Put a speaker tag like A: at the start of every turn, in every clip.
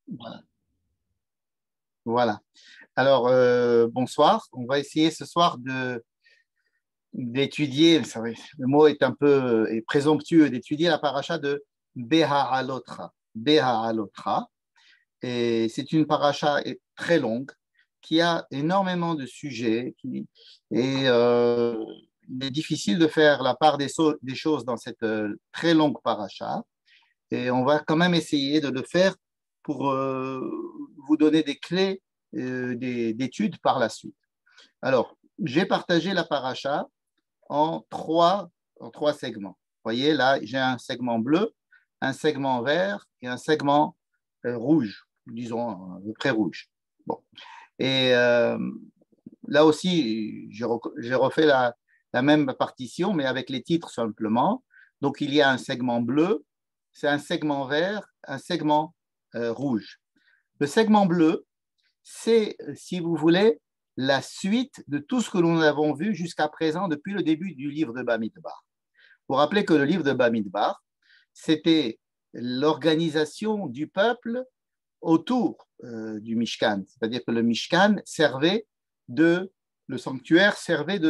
A: Voilà. Voilà. Alors, bonsoir. On va essayer ce soir d'étudier, c'est vrai, le mot est un peu est présomptueux, d'étudier la paracha de Beha'alotra. Beha'alotra. Et c'est une paracha très longue qui a énormément de sujets et il est difficile de faire la part des choses dans cette très longue paracha. Et on va quand même essayer de le faire pour vous donner des clés d'études par la suite. Alors, j'ai partagé la paracha en trois segments. Vous voyez, là, j'ai un segment bleu, un segment vert et un segment rouge, disons à peu près rouge. Bon. Et là aussi, j'ai refait la même partition, mais avec les titres simplement. Donc, il y a un segment bleu, c'est un segment vert, un segment rouge. Le segment bleu, c'est, si vous voulez, la suite de tout ce que nous avons vu jusqu'à présent depuis le début du livre de Bamidbar. Vous vous rappelez que le livre de Bamidbar, c'était l'organisation du peuple autour du Mishkan, c'est-à-dire que le Mishkan servait le sanctuaire servait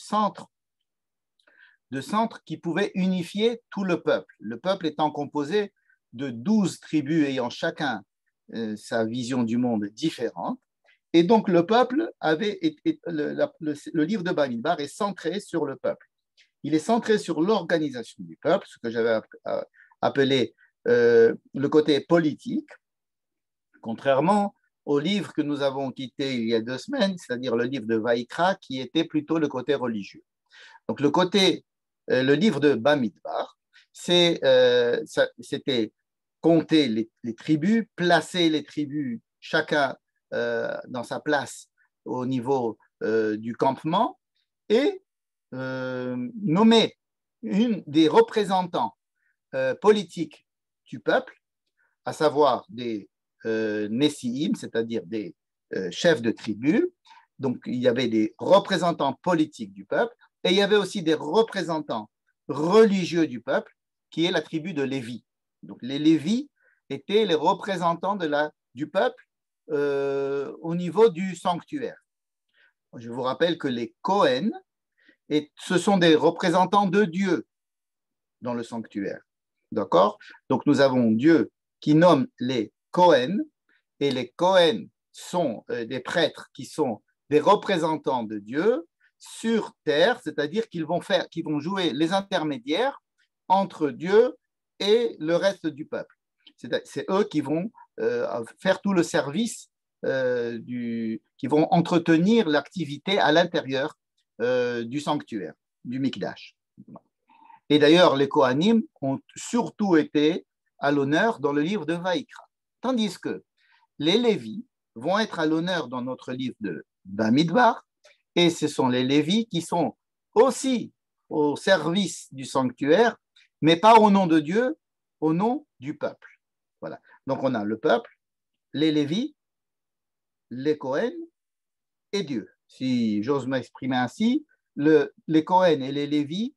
A: de centre qui pouvait unifier tout le peuple. Le peuple étant composé de 12 tribus ayant chacun sa vision du monde différente. Et donc le peuple le livre de Bamidbar est centré sur le peuple. Il est centré sur l'organisation du peuple, ce que j'avais appelé le côté politique, contrairement au livre que nous avons quitté il y a 2 semaines, c'est-à-dire le livre de Vaïkra, qui était plutôt le côté religieux. Donc le livre de Bamidbar, c'était compter les tribus, placer les tribus, chacun dans sa place au niveau du campement, et nommer une des représentants politiques du peuple, à savoir des Nessiim, c'est-à-dire des chefs de tribu. Donc, il y avait des représentants politiques du peuple et il y avait aussi des représentants religieux du peuple, qui est la tribu de Lévi. Donc, les Lévis étaient les représentants du peuple au niveau du sanctuaire. Je vous rappelle que les Cohen, ce sont des représentants de Dieu dans le sanctuaire. D'accord? Donc, nous avons Dieu qui nomme les Cohen, et les Cohen sont des prêtres qui sont des représentants de Dieu sur terre, c'est-à-dire qu'ils vont jouer les intermédiaires entre Dieu et le reste du peuple. C'est eux qui vont faire tout le service, qui vont entretenir l'activité à l'intérieur du sanctuaire, du Mikdash. Et d'ailleurs, les Kohanim ont surtout été à l'honneur dans le livre de Vaïkra. Tandis que les Lévis vont être à l'honneur dans notre livre de Bamidbar, et ce sont les Lévis qui sont aussi au service du sanctuaire, mais pas au nom de Dieu, au nom du peuple. Voilà. Donc on a le peuple, les Lévis, les Kohen et Dieu. Si j'ose m'exprimer ainsi, les Kohen et les Lévis,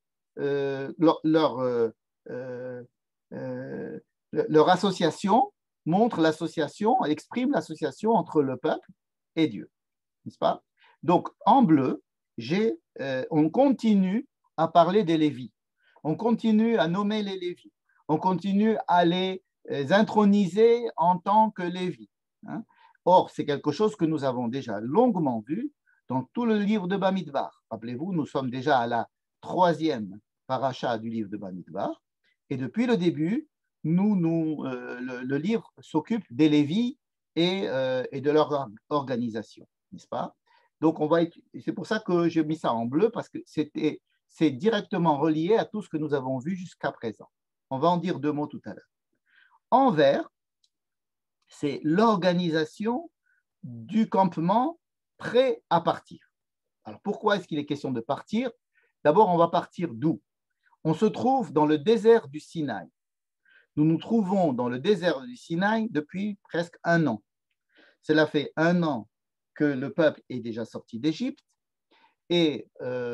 A: leur association montre l'association, exprime l'association entre le peuple et Dieu, n'est-ce pas? Donc, en bleu, on continue à parler des Lévis, on continue à nommer les Lévis, on continue à les introniser en tant que Lévis. Hein? Or, c'est quelque chose que nous avons déjà longuement vu dans tout le livre de Bamidbar. Rappelez-vous, nous sommes déjà à la 3e paracha du livre de Bamidbar, et depuis le début, le livre s'occupe des Lévis et de leur organisation, n'est-ce pas? Donc, c'est pour ça que j'ai mis ça en bleu, parce que c'est directement relié à tout ce que nous avons vu jusqu'à présent. On va en dire 2 mots tout à l'heure. En vert, c'est l'organisation du campement prêt à partir. Alors, pourquoi est-ce qu'il est question de partir? D'abord, on va partir d'où? On se trouve dans le désert du Sinaï. Nous nous trouvons dans le désert du Sinaï depuis presque 1 an. Cela fait 1 an que le peuple est déjà sorti d'Égypte et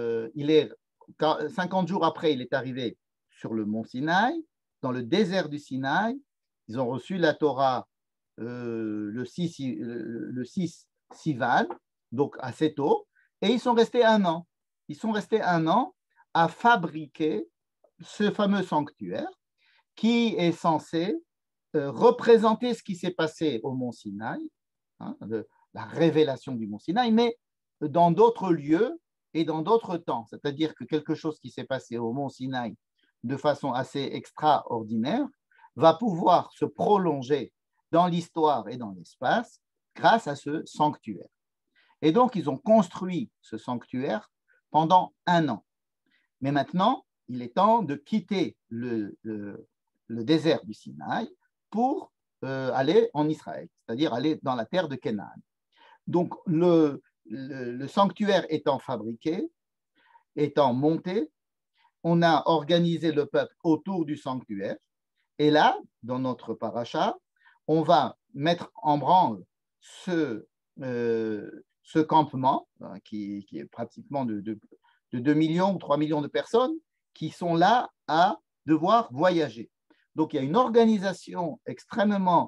A: 50 jours après, il est arrivé sur le mont Sinaï, dans le désert du Sinaï. Ils ont reçu la Torah le 6 Sivan, donc assez tôt, et ils sont restés un an. Ils sont restés un an à fabriquer ce fameux sanctuaire qui est censé représenter ce qui s'est passé au mont Sinaï, hein, la révélation du mont Sinaï, mais dans d'autres lieux et dans d'autres temps. C'est-à-dire que quelque chose qui s'est passé au mont Sinaï de façon assez extraordinaire va pouvoir se prolonger dans l'histoire et dans l'espace grâce à ce sanctuaire. Et donc, ils ont construit ce sanctuaire pendant un an. Mais maintenant, il est temps de quitter le désert du Sinaï pour aller en Israël, c'est-à-dire aller dans la terre de Canaan. Donc, le sanctuaire étant fabriqué, étant monté, on a organisé le peuple autour du sanctuaire. Et là, dans notre paracha, on va mettre en branle ce campement qui est pratiquement de 2 millions ou 3 millions de personnes qui sont là à devoir voyager. Donc, il y a une organisation extrêmement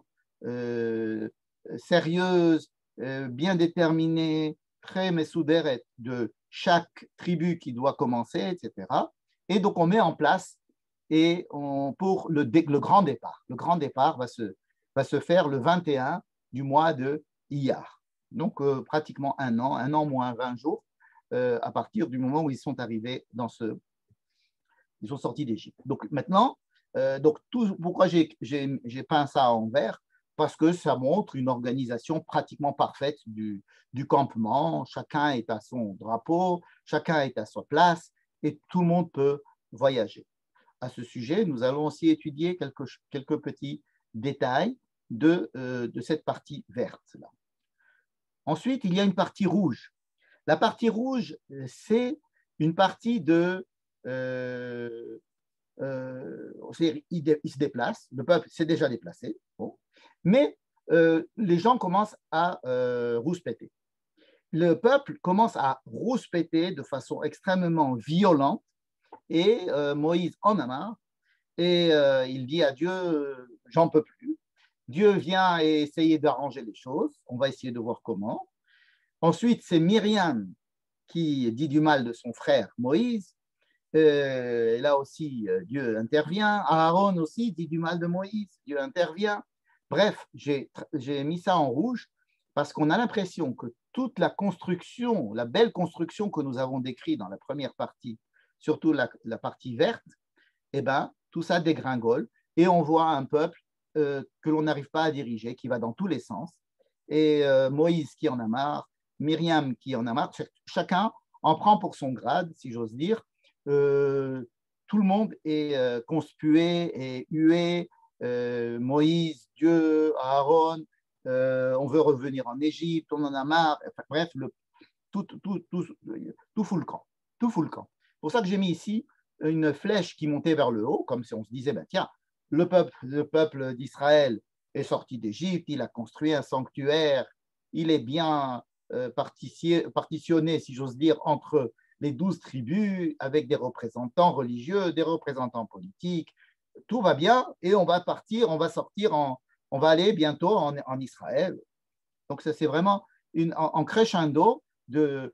A: sérieuse, bien déterminée, très messouderet de chaque tribu qui doit commencer, etc. Et donc, on met en place pour le grand départ. Le grand départ va se faire le 21 du mois de Iyar. Donc, pratiquement un an moins 20 jours, à partir du moment où ils sont arrivés ils sont sortis d'Égypte. Donc, maintenant, pourquoi j'ai peint ça en vert? Parce que ça montre une organisation pratiquement parfaite du campement. Chacun est à son drapeau, chacun est à sa place et tout le monde peut voyager. À ce sujet, nous allons aussi étudier quelques petits détails de cette partie verte. Là. Ensuite, il y a une partie rouge. La partie rouge, c'est une partie il se déplace, le peuple s'est déjà déplacé, bon, mais les gens commencent à rouspéter. Le peuple commence à rouspéter de façon extrêmement violente et Moïse en a marre et il dit à Dieu, j'en peux plus. Dieu vient essayer d'arranger les choses, on va essayer de voir comment. Ensuite, c'est Myriam qui dit du mal de son frère Moïse. Là aussi, Dieu intervient. Aaron aussi dit du mal de Moïse, Dieu intervient. Bref, j'ai mis ça en rouge parce qu'on a l'impression que toute la construction, la belle construction que nous avons décrite dans la première partie, surtout la partie verte, eh ben, tout ça dégringole et on voit un peuple que l'on n'arrive pas à diriger, qui va dans tous les sens. Et Moïse qui en a marre, Myriam qui en a marre, chacun en prend pour son grade, si j'ose dire. Tout le monde est conspué et hué. Moïse, Dieu, Aaron, on veut revenir en Égypte, on en a marre. Enfin, bref, tout fout le camp. Tout fout le camp. C'est pour ça que j'ai mis ici une flèche qui montait vers le haut, comme si on se disait, ben, tiens, le peuple d'Israël est sorti d'Égypte, il a construit un sanctuaire, il est bien partitionné, si j'ose dire, entre les 12 tribus, avec des représentants religieux, des représentants politiques, tout va bien, et on va partir, on va aller bientôt en Israël. Donc, ça, c'est vraiment en crescendo de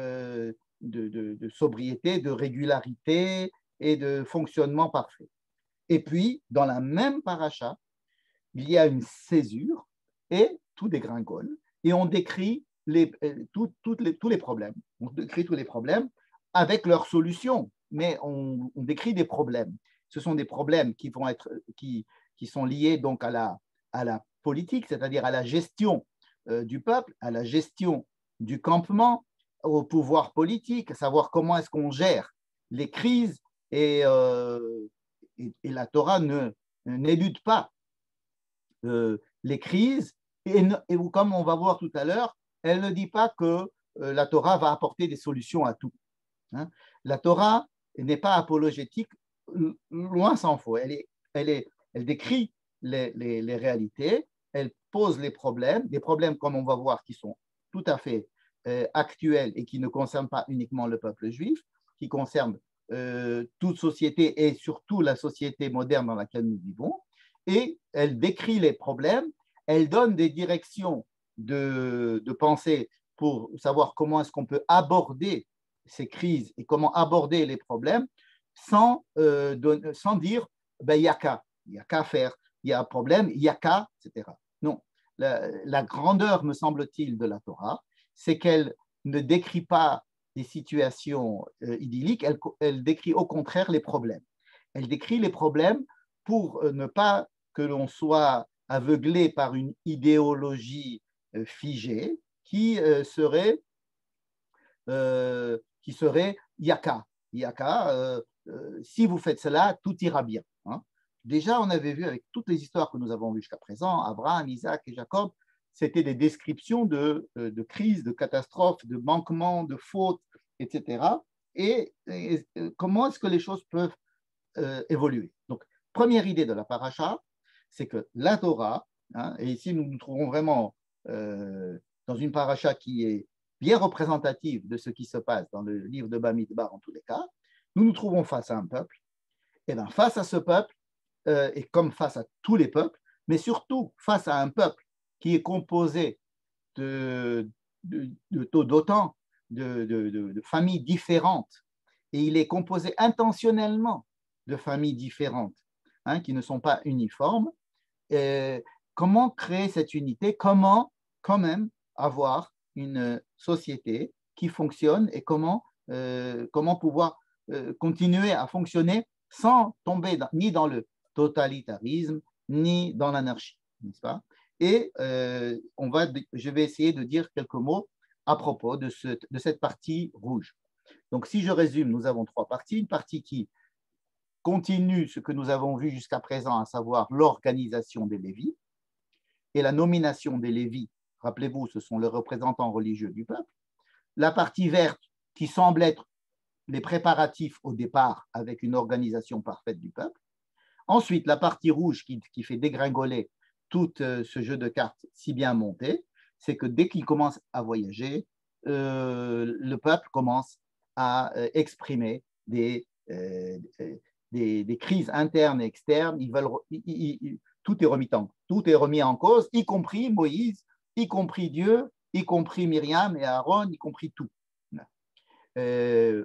A: sobriété, de régularité et de fonctionnement parfait. Et puis, dans la même paracha, il y a une césure et tout dégringole, et on décrit tous les problèmes. On décrit tous les problèmes avec leurs solutions, mais on décrit des problèmes. Ce sont des problèmes qui sont liés donc à la politique, c'est-à-dire à la gestion du peuple, à la gestion du campement, au pouvoir politique, à savoir comment est-ce qu'on gère les crises et la Torah n'élude pas les crises et comme on va voir tout à l'heure, elle ne dit pas que la Torah va apporter des solutions à tout. Hein. La Torah n'est pas apologétique, loin s'en faut. Elle décrit les réalités, elle pose les problèmes, des problèmes comme on va voir qui sont tout à fait actuels et qui ne concernent pas uniquement le peuple juif, qui concernent toute société et surtout la société moderne dans laquelle nous vivons. Et elle décrit les problèmes, elle donne des directions de pensée pour savoir comment est-ce qu'on peut aborder ces crises et comment aborder les problèmes sans dire ben, il n'y a qu'à faire, il y a un problème, il n'y a qu'à, etc. Non, la grandeur, me semble-t-il, de la Torah, c'est qu'elle ne décrit pas des situations idylliques, elle décrit au contraire les problèmes. Elle décrit les problèmes pour ne pas que l'on soit aveuglé par une idéologie figée qui serait yaka. Yaka, si vous faites cela, tout ira bien. Hein. Déjà, on avait vu avec toutes les histoires que nous avons vues jusqu'à présent, Abraham, Isaac et Jacob, c'était des descriptions de crises, de catastrophes, de manquements, de fautes, etc. Et comment est-ce que les choses peuvent évoluer. Donc, première idée de la paracha, c'est que la Torah, hein, et ici nous nous trouvons vraiment dans une paracha qui est bien représentative de ce qui se passe dans le livre de Bamidbar en tous les cas, nous nous trouvons face à un peuple, et bien face à ce peuple, et comme face à tous les peuples, mais surtout face à un peuple qui est composé d'autant de familles différentes, et il est composé intentionnellement de familles différentes, hein, qui ne sont pas uniformes. Comment créer cette unité? Comment quand même avoir une société qui fonctionne et comment pouvoir continuer à fonctionner sans tomber ni dans le totalitarisme, ni dans l'anarchie, n'est-ce pas? Et je vais essayer de dire quelques mots à propos de cette partie rouge. Donc, si je résume, nous avons trois parties. Une partie qui continue ce que nous avons vu jusqu'à présent, à savoir l'organisation des Lévis et la nomination des Lévis. Rappelez-vous, ce sont les représentants religieux du peuple. La partie verte qui semble être les préparatifs au départ avec une organisation parfaite du peuple. Ensuite, la partie rouge qui fait dégringoler tout ce jeu de cartes si bien monté, c'est que dès qu'il commence à voyager, le peuple commence à exprimer des crises internes et externes. Tout est remis en cause, y compris Moïse, y compris Dieu, y compris Myriam et Aaron, y compris tout. Je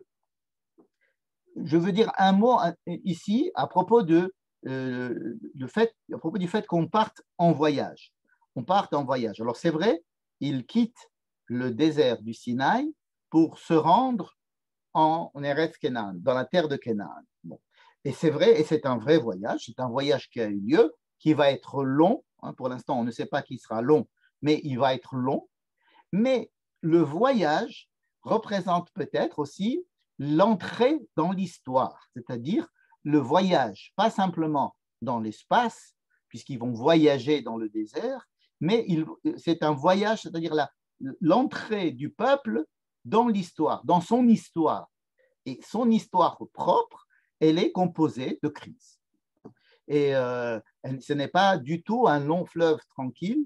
A: veux dire un mot ici à propos du fait qu'on parte en voyage. On parte en voyage. Alors c'est vrai, ils quittent le désert du Sinaï pour se rendre en Eretz Kenan, dans la terre de Kenan. Bon. Et c'est vrai, et c'est un vrai voyage, c'est un voyage qui a eu lieu, qui va être long. Hein, pour l'instant, on ne sait pas qu'il sera long, mais il va être long. Mais le voyage représente peut-être aussi l'entrée dans l'histoire, c'est-à-dire le voyage, pas simplement dans l'espace, puisqu'ils vont voyager dans le désert, mais c'est un voyage, c'est-à-dire l'entrée du peuple dans l'histoire, dans son histoire. Et son histoire propre, elle est composée de crises. Et ce n'est pas du tout un long fleuve tranquille,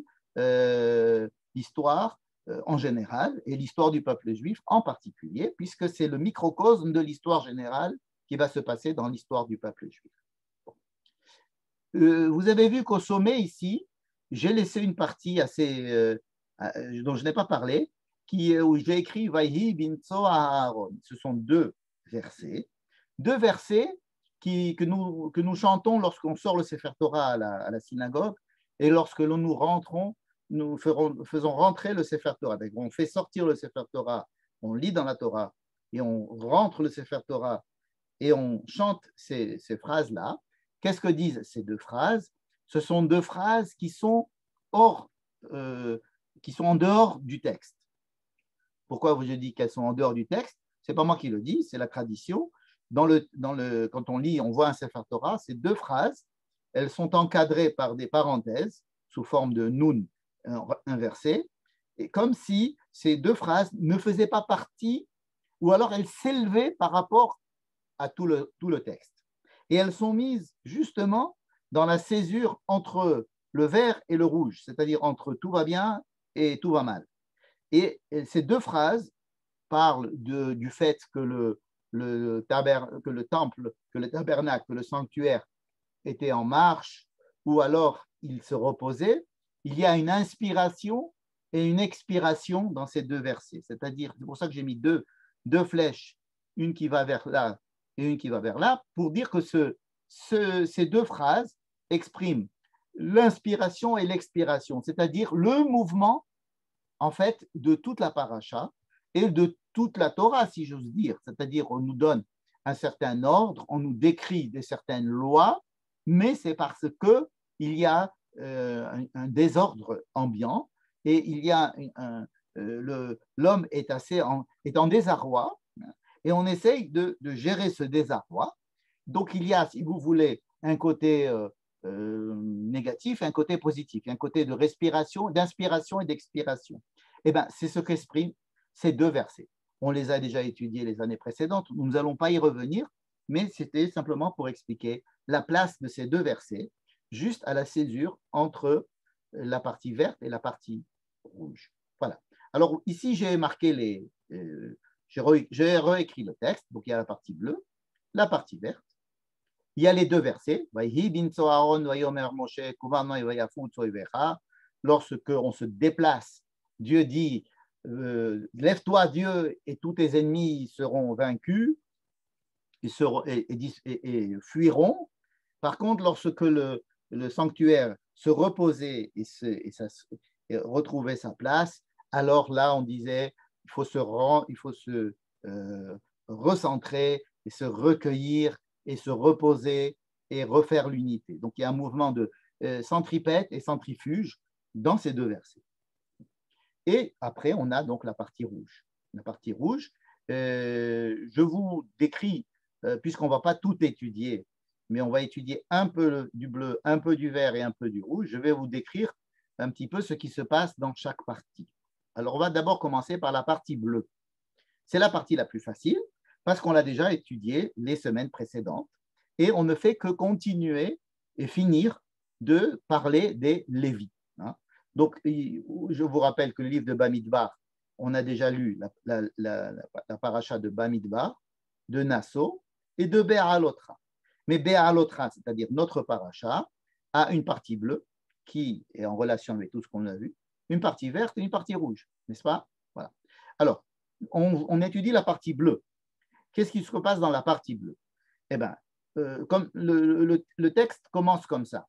A: l'histoire en général, et l'histoire du peuple juif en particulier, puisque c'est le microcosme de l'histoire générale qui va se passer dans l'histoire du peuple juif. Vous avez vu qu'au sommet ici, j'ai laissé une partie dont je n'ai pas parlé, où j'ai écrit Vayhi binso Aaron. Ce sont deux versets que nous chantons lorsqu'on sort le Sefer Torah à la synagogue et lorsque nous rentrons, nous faisons rentrer le Sefer Torah. Donc, on fait sortir le Sefer Torah, on lit dans la Torah et on rentre le Sefer Torah et on chante ces phrases-là. Qu'est-ce que disent ces deux phrases? Ce sont deux phrases qui sont en dehors du texte. Pourquoi je dis qu'elles sont en dehors du texte? Ce n'est pas moi qui le dis, c'est la tradition. Quand on lit, on voit un Sefer Torah, ces deux phrases, elles sont encadrées par des parenthèses sous forme de nun inversé, et comme si ces deux phrases ne faisaient pas partie, ou alors elles s'élevaient par rapport à tout le texte. Et elles sont mises justement dans la césure entre le vert et le rouge, c'est-à-dire entre tout va bien et tout va mal. Et ces deux phrases parlent du fait que le temple, que le tabernacle, que le sanctuaire était en marche, ou alors il se reposait, il y a une inspiration et une expiration dans ces deux versets. C'est-à-dire, c'est pour ça que j'ai mis deux flèches, une qui va vers là et une qui va vers là, pour dire que ces deux phrases expriment l'inspiration et l'expiration, c'est-à-dire le mouvement, en fait, de toute la paracha et de toute la Torah, si j'ose dire. C'est-à-dire, on nous donne un certain ordre, on nous décrit certaines lois, mais c'est parce qu'il y a un désordre ambiant et il y a l'homme est en désarroi et on essaye de gérer ce désarroi. Donc, il y a, si vous voulez, un côté négatif, un côté positif, un côté de respiration, d'inspiration et d'expiration. Eh bien, c'est ce qu'expriment ces deux versets. On les a déjà étudiés les années précédentes, nous n'allons pas y revenir, mais c'était simplement pour expliquer la place de ces deux versets, juste à la césure entre la partie verte et la partie rouge. Voilà. Alors ici, j'ai marqué j'ai réécrit le texte, donc il y a la partie bleue, la partie verte. Il y a les deux versets. Lorsque on se déplace, Dieu dit lève-toi, Dieu, et tous tes ennemis seront vaincus et fuiront. Par contre, lorsque le sanctuaire se reposait et retrouvait sa place, alors là, on disait il faut se recentrer et se recueillir et se reposer et refaire l'unité. Donc, il y a un mouvement de centripète et centrifuge dans ces deux versets. Et après, on a donc la partie rouge. La partie rouge, je vous décris, puisqu'on ne va pas tout étudier, mais on va étudier un peu du bleu, un peu du vert et un peu du rouge. Je vais vous décrire un petit peu ce qui se passe dans chaque partie. Alors, on va d'abord commencer par la partie bleue. C'est la partie la plus facile, parce qu'on l'a déjà étudié les semaines précédentes, et on ne fait que continuer et finir de parler des Lévis. Hein. Donc, je vous rappelle que le livre de Bamidbar, on a déjà lu la paracha de Bamidbar, de Nasso et de Béalotra. Mais Béalotra, c'est-à-dire notre paracha, a une partie bleue qui est en relation avec tout ce qu'on a vu, une partie verte et une partie rouge, n'est-ce pas? Voilà. Alors, on étudie la partie bleue. Qu'est-ce qui se passe dans la partie bleue? Eh bien, comme le texte commence comme ça.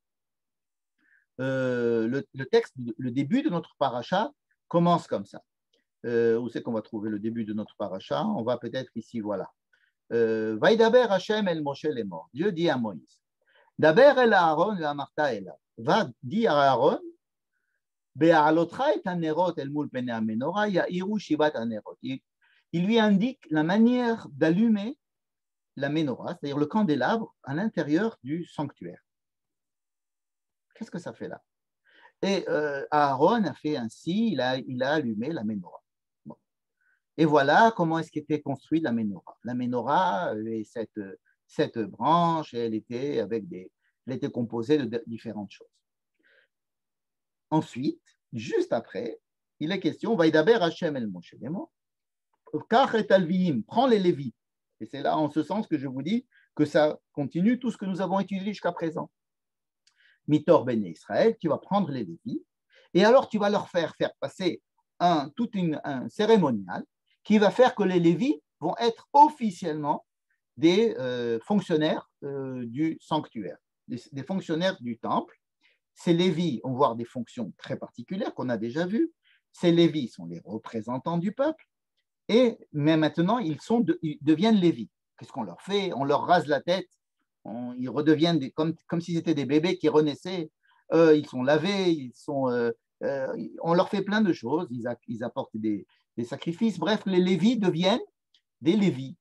A: Le texte, le début de notre paracha commence comme ça. Où c'est qu'on va trouver le début de notre paracha? On va peut-être ici, voilà. Vaïdaber Hashem el Moshe lemor. Dieu dit à Moïse. Daber el Aaron la Marta ela. Va dire à Aaron. Be'alotra et anerot el mul pene amenora ya'iru shivat anerot. Il lui indique la manière d'allumer la menorah, c'est-à-dire le candélabre, à l'intérieur du sanctuaire. Qu'est-ce que ça fait là? Et Aaron a fait ainsi, il a allumé la menorah. Bon. Et voilà comment est-ce qu'était construite la menorah. La menorah avait cette branche et elle était composée de différentes choses. Ensuite, juste après, il est question, Vaïdaber Hashem el Moshe lemor. Kach et Alviim, prends les Lévites. Et c'est là, en ce sens, que je vous dis que ça continue tout ce que nous avons étudié jusqu'à présent. Mitor ben Israël, tu vas prendre les Lévites, et alors tu vas leur faire passer un cérémonial qui va faire que les Lévites vont être officiellement des fonctionnaires du sanctuaire, des fonctionnaires du temple. Ces Lévites vont voir des fonctions très particulières qu'on a déjà vues. Ces Lévites sont les représentants du peuple. Mais maintenant, ils deviennent Lévites. Qu'est-ce qu'on leur fait? On leur rase la tête, ils redeviennent comme s'ils étaient des bébés qui renaissaient. Ils sont lavés, on leur fait plein de choses, ils apportent des sacrifices. Bref, les Lévites deviennent des Lévites.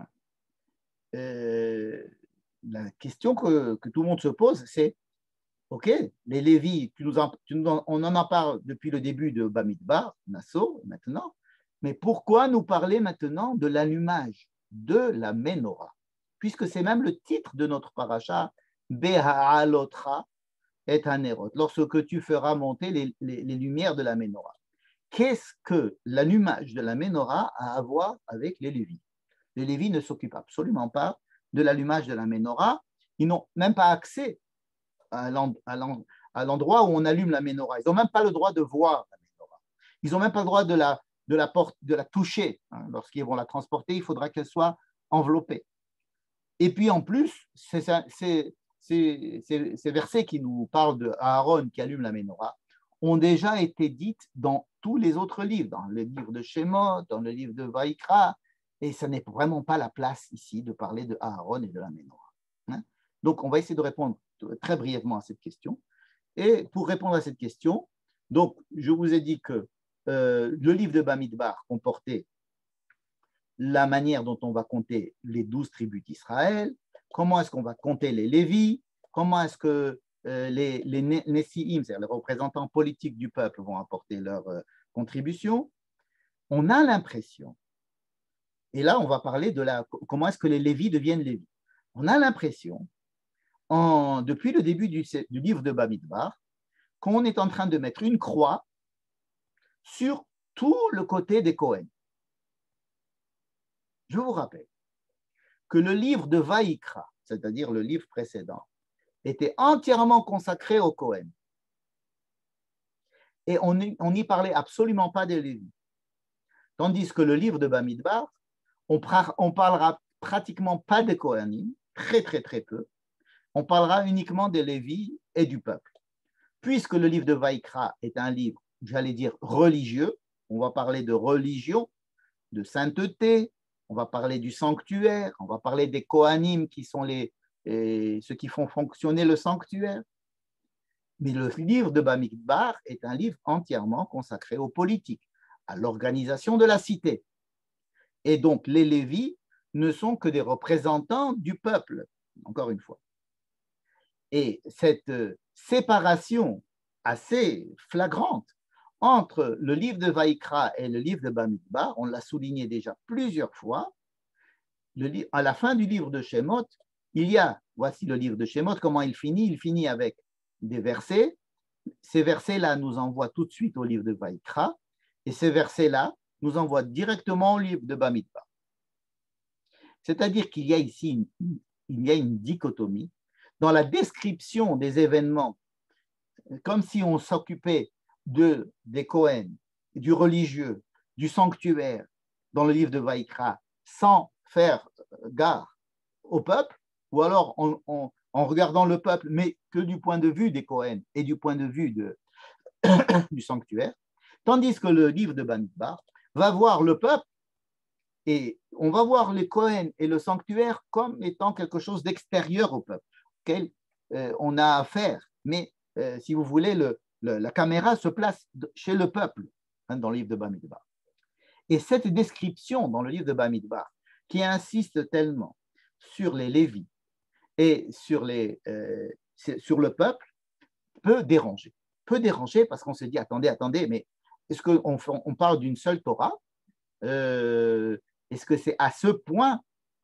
A: La question que tout le monde se pose, c'est OK, les Lévites, on en parle depuis le début de Bamidbar, Nasso, maintenant. Mais pourquoi nous parler maintenant de l'allumage de la menorah? Puisque c'est même le titre de notre paracha, Beha'alotra et Hanerot, lorsque tu feras monter les lumières de la menorah. Qu'est-ce que l'allumage de la menorah a à voir avec les Lévites? Les Lévites ne s'occupent absolument pas de l'allumage de la menorah. Ils n'ont même pas accès à à l'endroit où on allume la menorah. Ils n'ont même pas le droit de voir la menorah. Ils n'ont même pas le droit de la toucher. Hein. Lorsqu'ils vont la transporter, il faudra qu'elle soit enveloppée. Et puis en plus, ces versets qui nous parlent de Aaron qui allume la menorah ont déjà été dites dans tous les autres livres, dans le livre de Shemot, dans le livre de Vaïkra, et ce n'est vraiment pas la place ici de parler de Aaron et de la menorah. Hein. Donc on va essayer de répondre très brièvement à cette question. Et pour répondre à cette question, donc je vous ai dit que le livre de Bamidbar comportait la manière dont on va compter les 12 tribus d'Israël, comment est-ce qu'on va compter les Lévis, comment est-ce que les Nessiim, c'est-à-dire les représentants politiques du peuple, vont apporter leur contribution. On a l'impression, et là on va parler de comment est-ce que les Lévis deviennent Lévis. On a l'impression, depuis le début du livre de Bamidbar, qu'on est en train de mettre une croix sur tout le côté des Cohen. Je vous rappelle que le livre de Vaïkra, c'est-à-dire le livre précédent, était entièrement consacré aux Cohen. Et on n'y parlait absolument pas des Lévis. Tandis que le livre de Bamidbar, on parlera pratiquement pas des Kohanim, très très très peu. On parlera uniquement des Lévis et du peuple. Puisque le livre de Vaïkra est un livre, j'allais dire, religieux, on va parler de religion, de sainteté, on va parler du sanctuaire, on va parler des Kohanim qui sont ceux qui font fonctionner le sanctuaire. Mais le livre de Bamidbar est un livre entièrement consacré aux politiques, à l'organisation de la cité. Et donc les Lévis ne sont que des représentants du peuple, encore une fois. Et cette séparation assez flagrante entre le livre de Vaïkra et le livre de Bamidbar, on l'a souligné déjà plusieurs fois, à la fin du livre de Shemot, voici le livre de Shemot, comment il finit avec des versets. Ces versets-là nous envoient tout de suite au livre de Vaïkra, et ces versets-là nous envoient directement au livre de Bamidbar. C'est-à-dire qu'il y a ici une dichotomie dans la description des événements, comme si on s'occupait des Kohen, du religieux, du sanctuaire dans le livre de Vaïkra, sans faire gare au peuple, ou alors en regardant le peuple, mais que du point de vue des Kohen et du point de vue du sanctuaire, tandis que le livre de Bamidbar va voir le peuple et on va voir les Kohen et le sanctuaire comme étant quelque chose d'extérieur au peuple, auquel on a affaire. Mais si vous voulez, la caméra se place chez le peuple dans le livre de Bamidbar. Et cette description dans le livre de Bamidbar, qui insiste tellement sur les Lévis et sur le peuple, peut déranger. Peut déranger parce qu'on se dit, attendez, mais est-ce qu'on parle d'une seule Torah? Est-ce que c'est à ce point,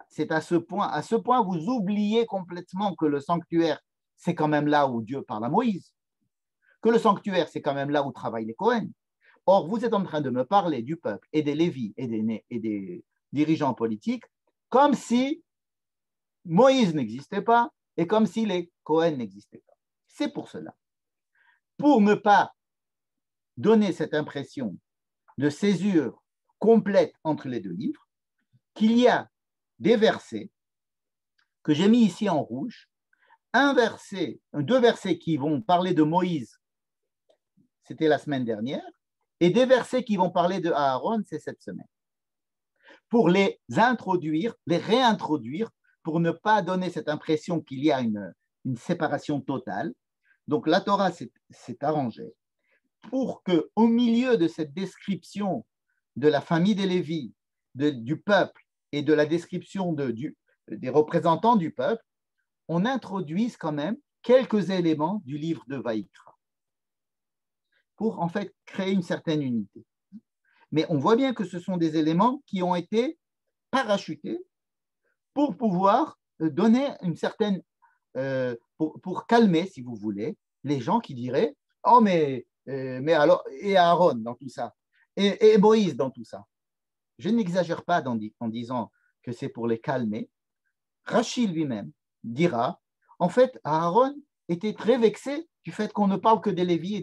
A: vous oubliez complètement que le sanctuaire, c'est quand même là où Dieu parle à Moïse, que le sanctuaire, c'est quand même là où travaillent les Kohen. Or, vous êtes en train de me parler du peuple et des Lévis et des dirigeants politiques comme si Moïse n'existait pas et comme si les Kohen n'existaient pas. C'est pour cela. Pour ne pas donner cette impression de césure complète entre les deux livres, qu'il y a des versets que j'ai mis ici en rouge, deux versets qui vont parler de Moïse, c'était la semaine dernière, et des versets qui vont parler de Aaron, c'est cette semaine. Pour les introduire, les réintroduire, pour ne pas donner cette impression qu'il y a une séparation totale. Donc la Torah s'est arrangée pour qu'au milieu de cette description de la famille des Lévis, du peuple et de la description des représentants du peuple, on introduise quand même quelques éléments du livre de Vaïkra pour en fait créer une certaine unité. Mais on voit bien que ce sont des éléments qui ont été parachutés pour pouvoir donner une certaine, pour calmer, si vous voulez, les gens qui diraient « Oh, mais alors, et Aaron dans tout ça, et Moïse dans tout ça ?» Je n'exagère pas en disant que c'est pour les calmer. Rachid lui-même dira, en fait, Aaron était très vexé du fait qu'on ne parle que des Lévis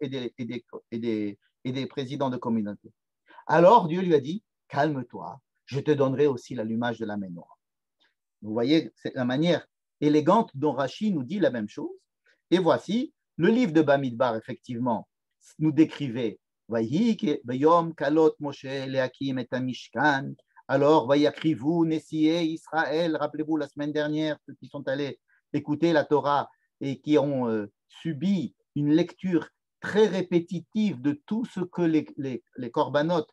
A: et des présidents de communauté. Alors Dieu lui a dit, calme-toi, je te donnerai aussi l'allumage de la menorah. Vous voyez, c'est la manière élégante dont Rachi nous dit la même chose. Et voici, le livre de Bamidbar, effectivement, nous décrivait Vayom kalot Moshe leakim et mishkan. Alors, Vayakrivu Nessié Israël. Rappelez-vous la semaine dernière, ceux qui sont allés écouter la Torah et qui ont subi une lecture très répétitive de tout ce que les corbanotes,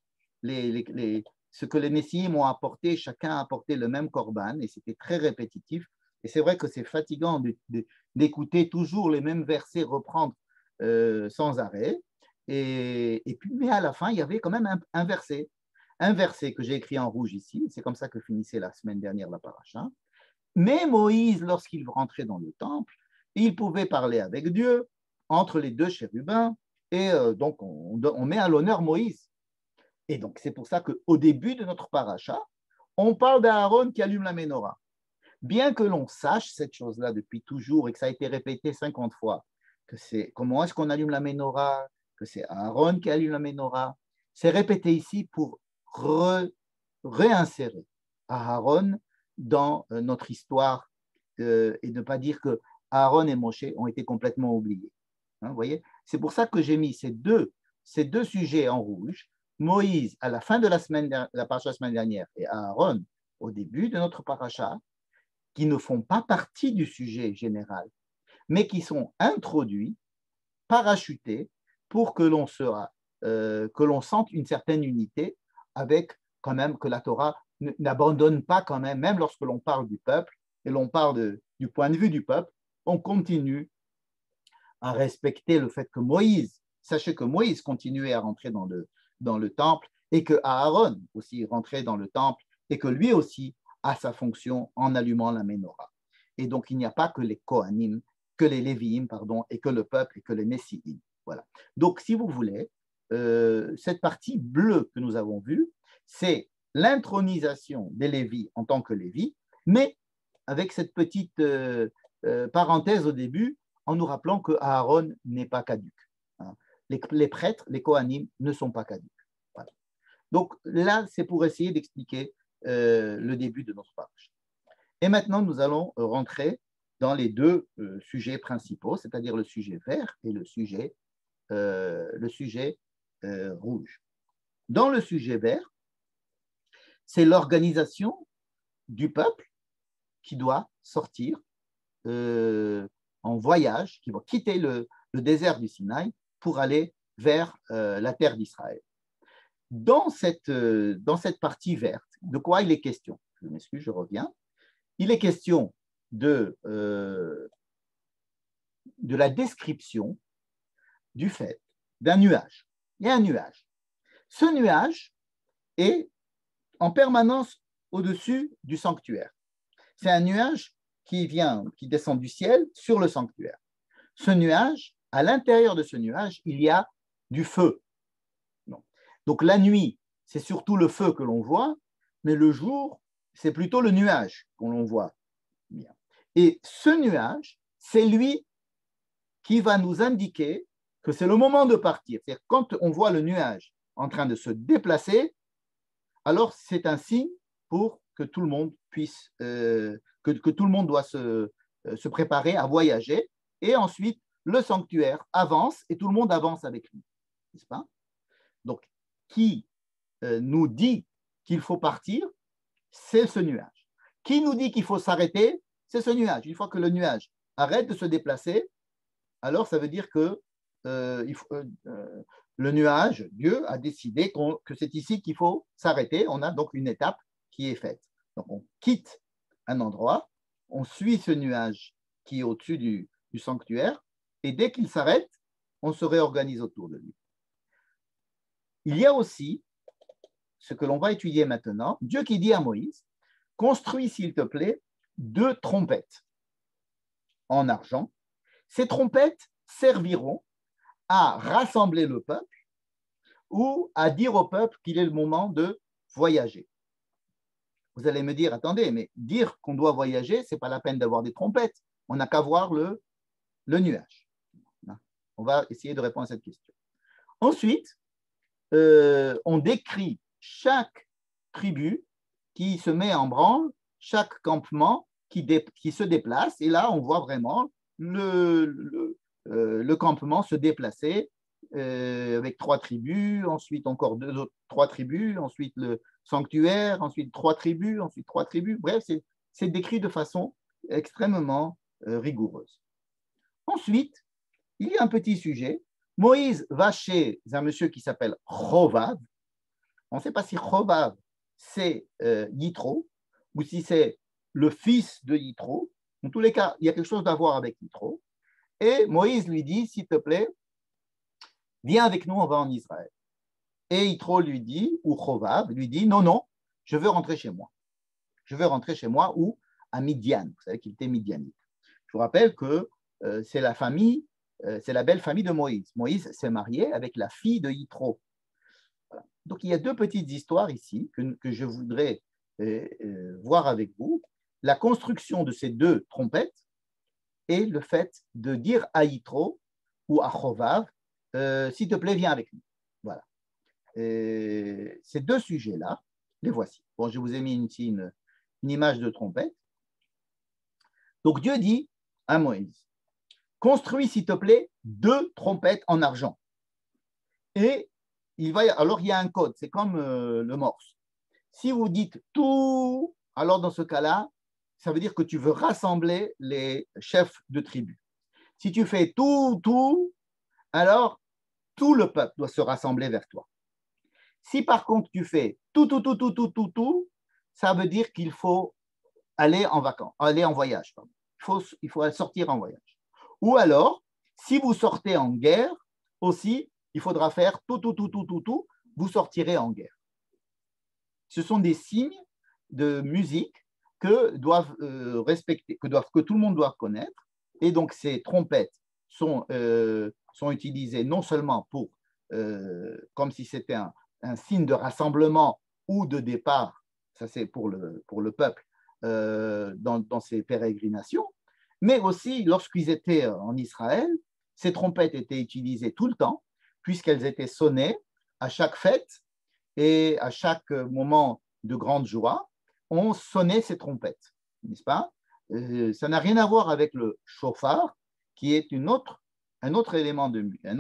A: ce que les Nessiim ont apporté, chacun a apporté le même corban, et c'était très répétitif. Et c'est vrai que c'est fatigant d'écouter toujours les mêmes versets reprendre sans arrêt. Et puis, mais à la fin, il y avait quand même un verset que j'ai écrit en rouge ici. C'est comme ça que finissait la semaine dernière la paracha. Mais Moïse, lorsqu'il rentrait dans le temple, il pouvait parler avec Dieu entre les deux chérubins. Et donc, on met à l'honneur Moïse. Et donc, c'est pour ça qu'au début de notre paracha, on parle d'Aaron qui allume la menorah. Bien que l'on sache cette chose-là depuis toujours et que ça a été répété 50 fois, que c'est comment est-ce qu'on allume la menorah, que c'est Aaron qui allume la menorah, c'est répété ici pour réinsérer Aaron dans notre histoire et ne pas dire que Aaron et Moshe ont été complètement oubliés. Vous voyez, c'est pour ça que j'ai mis ces deux sujets en rouge, Moïse à la fin de la paracha semaine dernière et Aaron au début de notre paracha, qui ne font pas partie du sujet général, mais qui sont introduits, parachutés, pour que l'on sente une certaine unité avec quand même que la Torah n'abandonne pas quand même lorsque l'on parle du peuple et l'on parle du point de vue du peuple, on continue à respecter le fait que Moïse, sachez que Moïse continuait à rentrer dans le temple et que Aaron aussi rentrait dans le temple et que lui aussi a sa fonction en allumant la menorah. Et donc, il n'y a pas que les Kohanim, que les Léviim, pardon, et que le peuple et que les Nessiim. Voilà. Donc, si vous voulez, cette partie bleue que nous avons vue, c'est l'intronisation des Lévis en tant que Lévis, mais avec cette petite parenthèse au début, en nous rappelant que Aaron n'est pas caduc. Les prêtres, les Kohanim, ne sont pas caducs. Voilà. Donc là, c'est pour essayer d'expliquer le début de notre page. Et maintenant, nous allons rentrer dans les deux sujets principaux, c'est-à-dire le sujet vert et le sujet rouge. Dans le sujet vert, c'est l'organisation du peuple qui doit sortir en voyage, qui va quitter le désert du Sinaï pour aller vers la terre d'Israël. Dans cette partie verte, de quoi il est question? Je m'excuse, je reviens. Il est question de la description du fait d'un nuage. Il y a un nuage. Ce nuage est en permanence au-dessus du sanctuaire. C'est un nuage qui descend du ciel sur le sanctuaire. Ce nuage, à l'intérieur de ce nuage, il y a du feu. Donc la nuit, c'est surtout le feu que l'on voit, mais le jour, c'est plutôt le nuage qu'on voit. Et ce nuage, c'est lui qui va nous indiquer que c'est le moment de partir. C'est-à-dire quand on voit le nuage en train de se déplacer, alors c'est un signe pour que tout le monde puisse, que tout le monde doit se préparer à voyager. Et ensuite, le sanctuaire avance et tout le monde avance avec lui. N'est-ce pas? Donc, qui nous dit qu'il faut partir, c'est ce nuage. Qui nous dit qu'il faut s'arrêter, c'est ce nuage. Une fois que le nuage arrête de se déplacer, alors ça veut dire que le nuage, Dieu a décidé que c'est ici qu'il faut s'arrêter. On a donc une étape qui est faite. Donc on quitte un endroit, on suit ce nuage qui est au-dessus du sanctuaire, et dès qu'il s'arrête, on se réorganise autour de lui. Il y a aussi ce que l'on va étudier maintenant, Dieu qui dit à Moïse, construis s'il te plaît 2 trompettes en argent. Ces trompettes serviront à rassembler le peuple ou à dire au peuple qu'il est le moment de voyager. Vous allez me dire, attendez, mais dire qu'on doit voyager, ce n'est pas la peine d'avoir des trompettes. On n'a qu'à voir le nuage. On va essayer de répondre à cette question. Ensuite, on décrit chaque tribu qui se met en branle, chaque campement qui se déplace. Et là, on voit vraiment le campement se déplacer avec 3 tribus, ensuite encore 3 tribus, ensuite le sanctuaire, ensuite 3 tribus, ensuite 3 tribus. Bref, c'est décrit de façon extrêmement rigoureuse. Ensuite, il y a un petit sujet. Moïse va chez un monsieur qui s'appelle Chovav. On ne sait pas si Chovav, c'est Yitro, ou si c'est le fils de Yitro. En tous les cas, il y a quelque chose à voir avec Yitro. Et Moïse lui dit, s'il te plaît, viens avec nous, on va en Israël. Et Yitro lui dit, ou Chovav lui dit, non, non, je veux rentrer chez moi. Je veux rentrer chez moi ou à Midian. Vous savez qu'il était midianite. Je vous rappelle que c'est la famille, c'est la belle famille de Moïse. Moïse s'est marié avec la fille de Yitro. Voilà. Donc il y a 2 petites histoires ici que je voudrais voir avec vous. La construction de ces 2 trompettes et le fait de dire à Yitro ou à Chovav, s'il te plaît, viens avec nous. Voilà. Ces 2 sujets-là, les voici. Bon, je vous ai mis ici une image de trompette. Donc Dieu dit à Moïse, construis s'il te plaît 2 trompettes en argent. Et alors il y a un code, c'est comme le morse. Si vous dites tout, alors dans ce cas-là, ça veut dire que tu veux rassembler les chefs de tribu. Si tu fais tout, alors tout le peuple doit se rassembler vers toi. Si par contre tu fais tout, ça veut dire qu'il faut aller en vacances, aller en voyage. Il faut sortir en voyage. Ou alors, si vous sortez en guerre, aussi, il faudra faire tout, vous sortirez en guerre. Ce sont des signes de musique que doivent respecter, que tout le monde doit connaître. Et donc, ces trompettes sont utilisées non seulement pour, comme si c'était un signe de rassemblement ou de départ, ça c'est pour le peuple, dans ces pérégrinations, mais aussi lorsqu'ils étaient en Israël, ces trompettes étaient utilisées tout le temps, puisqu'elles étaient sonnées à chaque fête et à chaque moment de grande joie, on sonnait ces trompettes, n'est-ce pas? Ça n'a rien à voir avec le chauffard, qui est un autre élément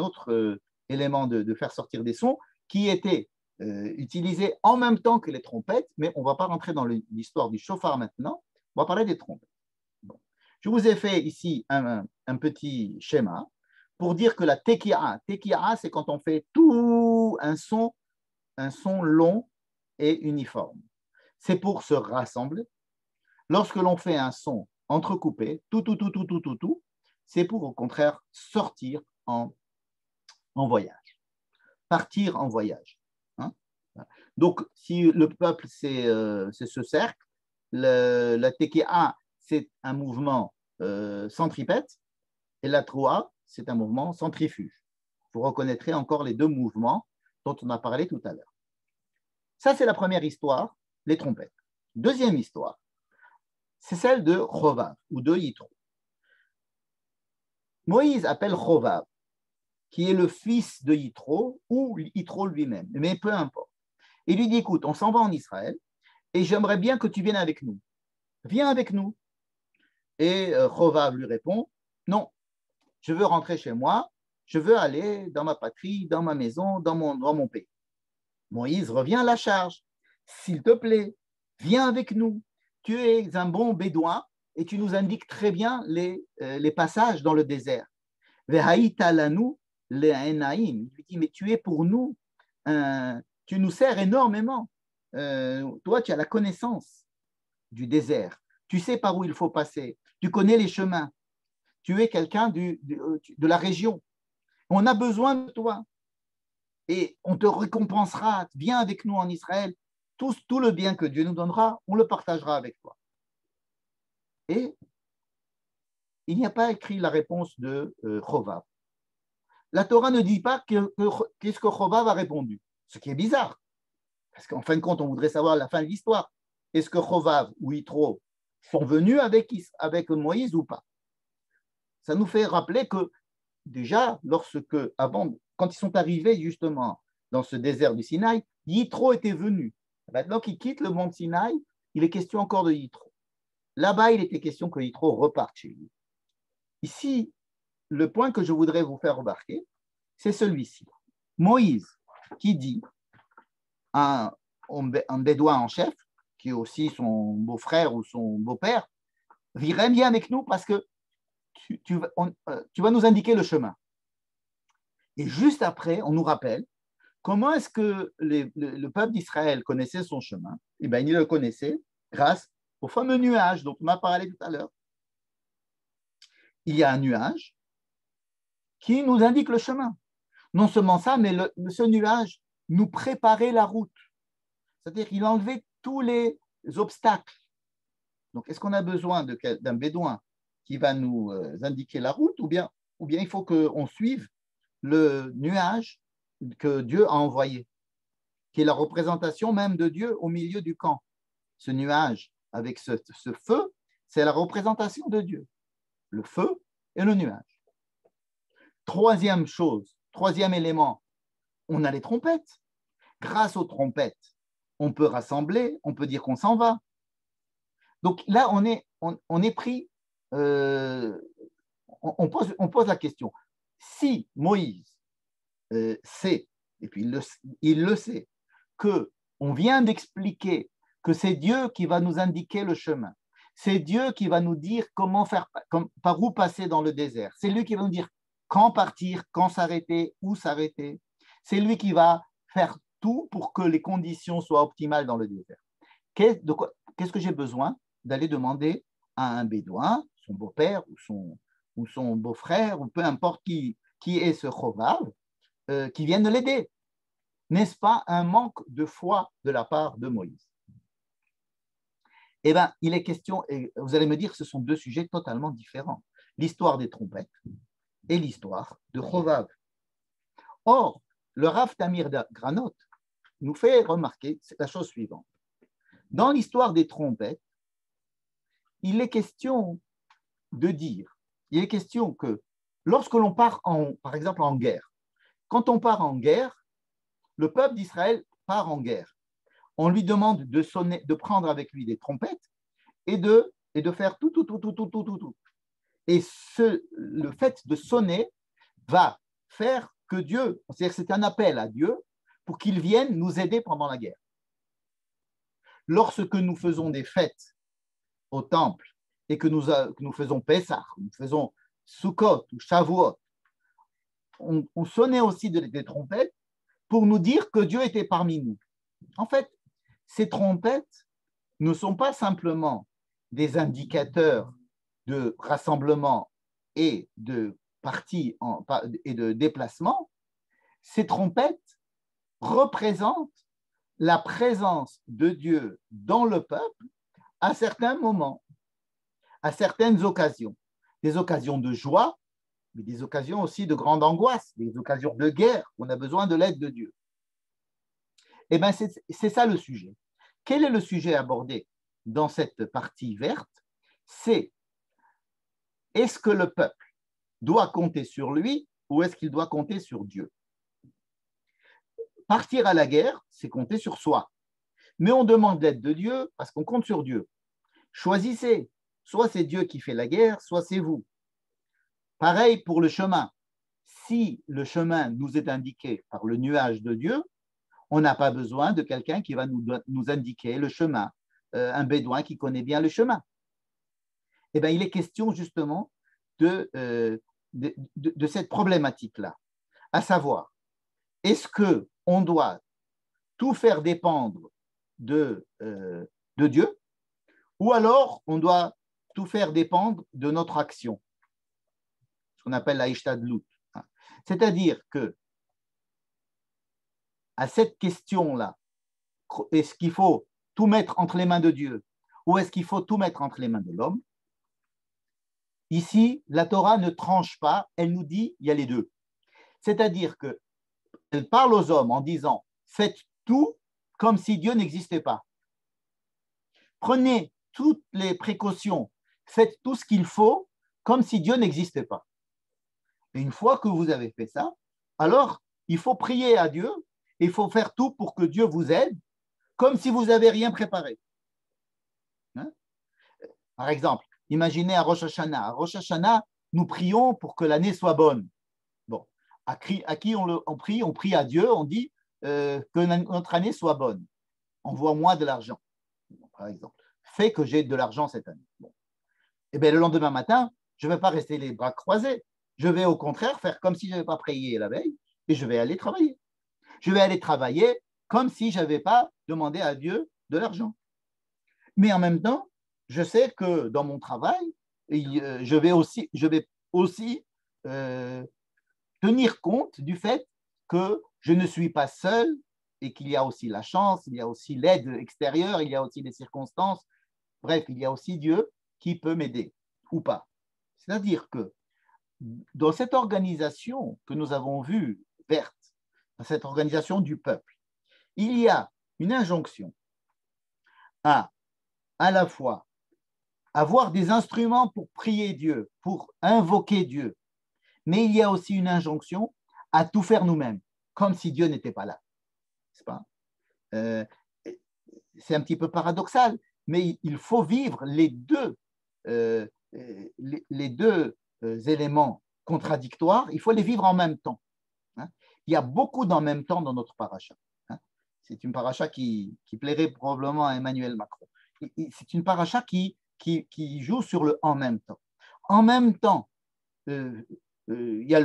A: de faire sortir des sons, qui était utilisé en même temps que les trompettes, mais on ne va pas rentrer dans l'histoire du chauffard maintenant, on va parler des trompettes. Bon. Je vous ai fait ici un petit schéma pour dire que la teki'a, c'est quand on fait tout un son long et uniforme. C'est pour se rassembler. Lorsque l'on fait un son entrecoupé, tout, c'est pour au contraire sortir en voyage, partir en voyage. Donc, si le peuple, c'est ce cercle, la teki'a, c'est un mouvement centripète, et la troua, c'est un mouvement centrifuge. Vous reconnaîtrez encore les 2 mouvements dont on a parlé tout à l'heure. Ça, c'est la première histoire, les trompettes. Deuxième histoire, c'est celle de Chovav ou de Yitro. Moïse appelle Chovav, qui est le fils de Yitro ou Yitro lui-même, mais peu importe. Il lui dit, écoute, on s'en va en Israël et j'aimerais bien que tu viennes avec nous. Viens avec nous. Et Chovav lui répond, non, je veux rentrer chez moi, je veux aller dans ma patrie, dans ma maison, dans mon pays. Moïse revient à la charge. S'il te plaît, viens avec nous. Tu es un bon bédouin et tu nous indiques très bien les passages dans le désert. Vehaïta lanu le'enaim. Il lui dit, mais tu es pour nous tu nous sers énormément. Toi, tu as la connaissance du désert. Tu sais par où il faut passer. Tu connais les chemins. Tu es quelqu'un de la région. On a besoin de toi. Et on te récompensera. Viens avec nous en Israël. Tout le bien que Dieu nous donnera, on le partagera avec toi. Et il n'y a pas écrit la réponse de Chovav. La Torah ne dit pas qu'est-ce que Chovav a répondu. Ce qui est bizarre, parce qu'en fin de compte, on voudrait savoir la fin de l'histoire. Est-ce que Chovav ou Yitro sont venus avec Moïse ou pas? Ça nous fait rappeler que déjà, quand ils sont arrivés justement dans ce désert du Sinaï, Yitro était venu. Maintenant qu'il quitte le mont Sinaï, il est question encore de Yitro. Là-bas, il était question que Yitro reparte chez lui. Ici, le point que je voudrais vous faire remarquer, c'est celui-ci. Moïse qui dit à un bédouin en chef, qui est aussi son beau-frère ou son beau-père, viens bien avec nous parce que tu vas nous indiquer le chemin. Et juste après, on nous rappelle comment est-ce que le peuple d'Israël connaissait son chemin. Eh bien, il le connaissait grâce au fameux nuage dont on a parlé tout à l'heure. Il y a un nuage qui nous indique le chemin. Non seulement ça, mais ce nuage nous préparait la route. C'est-à-dire qu'il enlevait tous les obstacles. Donc, est-ce qu'on a besoin d'un bédouin qui va nous indiquer la route ou bien il faut qu'on suive le nuage que Dieu a envoyé, qui est la représentation même de Dieu au milieu du camp. Ce nuage avec ce feu, c'est la représentation de Dieu, le feu et le nuage. Troisième élément, on a les trompettes. Grâce aux trompettes, on peut rassembler, on peut dire qu'on s'en va. Donc là, on est pris, on pose la question. Si Moïse sait, et puis il le sait, qu'on vient d'expliquer que c'est Dieu qui va nous indiquer le chemin, c'est Dieu qui va nous dire comment faire, par où passer dans le désert, c'est lui qui va nous dire quand partir, quand s'arrêter, où s'arrêter, c'est lui qui va faire tout pour que les conditions soient optimales dans le désert. Qu'est-ce que j'ai besoin d'aller demander à un bédouin, son beau-père ou son beau-frère, ou peu importe qui est ce chovav, qui vienne l'aider? N'est-ce pas un manque de foi de la part de Moïse? Eh bien, il est question, et vous allez me dire que ce sont deux sujets totalement différents, l'histoire des trompettes et l'histoire de Chovav. Or, le Rav Tamir Granot nous fait remarquer la chose suivante. Dans l'histoire des trompettes, il est question de dire, il est question que lorsque l'on part, par exemple, en guerre, quand on part en guerre, le peuple d'Israël part en guerre. On lui demande de sonner, de prendre avec lui des trompettes et de faire tout. Et le fait de sonner va faire que Dieu, c'est-à-dire que c'est un appel à Dieu pour qu'il vienne nous aider pendant la guerre. Lorsque nous faisons des fêtes au temple et que nous faisons Pessah, nous faisons Sukkot ou Shavuot, on sonnait aussi des trompettes pour nous dire que Dieu était parmi nous. En fait, ces trompettes ne sont pas simplement des indicateurs de rassemblement et de partie et de déplacement. Ces trompettes représentent la présence de Dieu dans le peuple à certains moments, à certaines occasions, des occasions de joie, mais des occasions aussi de grande angoisse, des occasions de guerre où on a besoin de l'aide de Dieu. Eh bien, c'est ça le sujet. Quel est le sujet abordé dans cette partie verte? C'est est-ce que le peuple doit compter sur lui ou est-ce qu'il doit compter sur Dieu? Partir à la guerre, c'est compter sur soi. Mais on demande l'aide de Dieu parce qu'on compte sur Dieu. Choisissez. Soit c'est Dieu qui fait la guerre, soit c'est vous. Pareil pour le chemin. Si le chemin nous est indiqué par le nuage de Dieu, on n'a pas besoin de quelqu'un qui va nous indiquer le chemin, un bédouin qui connaît bien le chemin. Eh bien, il est question justement de cette problématique-là, à savoir, est-ce qu'on doit tout faire dépendre de Dieu ou alors on doit tout faire dépendre de notre action, ce qu'on appelle la ishtadlut. C'est-à-dire que à cette question-là, est-ce qu'il faut tout mettre entre les mains de Dieu ou est-ce qu'il faut tout mettre entre les mains de l'homme? Ici, la Torah ne tranche pas, elle nous dit il y a les deux. C'est-à-dire qu'elle parle aux hommes en disant faites tout comme si Dieu n'existait pas. Prenez toutes les précautions, faites tout ce qu'il faut comme si Dieu n'existait pas. Et une fois que vous avez fait ça, alors il faut prier à Dieu, il faut faire tout pour que Dieu vous aide, comme si vous n'avez rien préparé. Hein? Par exemple, imaginez à Rosh Hashanah. À Rosh Hashanah, nous prions pour que l'année soit bonne. Bon, à qui on prie? On prie à Dieu, on dit que notre année soit bonne. Envoie-moi de l'argent, par exemple. Fais que j'ai de l'argent cette année. Bon. Et bien, le lendemain matin, je ne vais pas rester les bras croisés. Je vais au contraire faire comme si je n'avais pas prié la veille et je vais aller travailler. Je vais aller travailler comme si je n'avais pas demandé à Dieu de l'argent. Mais en même temps, je sais que dans mon travail, je vais aussi tenir compte du fait que je ne suis pas seul et qu'il y a aussi la chance, il y a aussi l'aide extérieure, il y a aussi des circonstances. Bref, il y a aussi Dieu qui peut m'aider ou pas. C'est-à-dire que dans cette organisation que nous avons vue verte, dans cette organisation du peuple, il y a une injonction à la fois avoir des instruments pour prier Dieu, pour invoquer Dieu, mais il y a aussi une injonction à tout faire nous-mêmes, comme si Dieu n'était pas là. C'est pas c'est un petit peu paradoxal, mais il faut vivre les deux éléments contradictoires, il faut les vivre en même temps. Hein. Il y a beaucoup d'en même temps dans notre paracha. Hein. C'est une paracha qui plairait probablement à Emmanuel Macron. C'est une paracha qui joue sur le en même temps. En même temps, il y a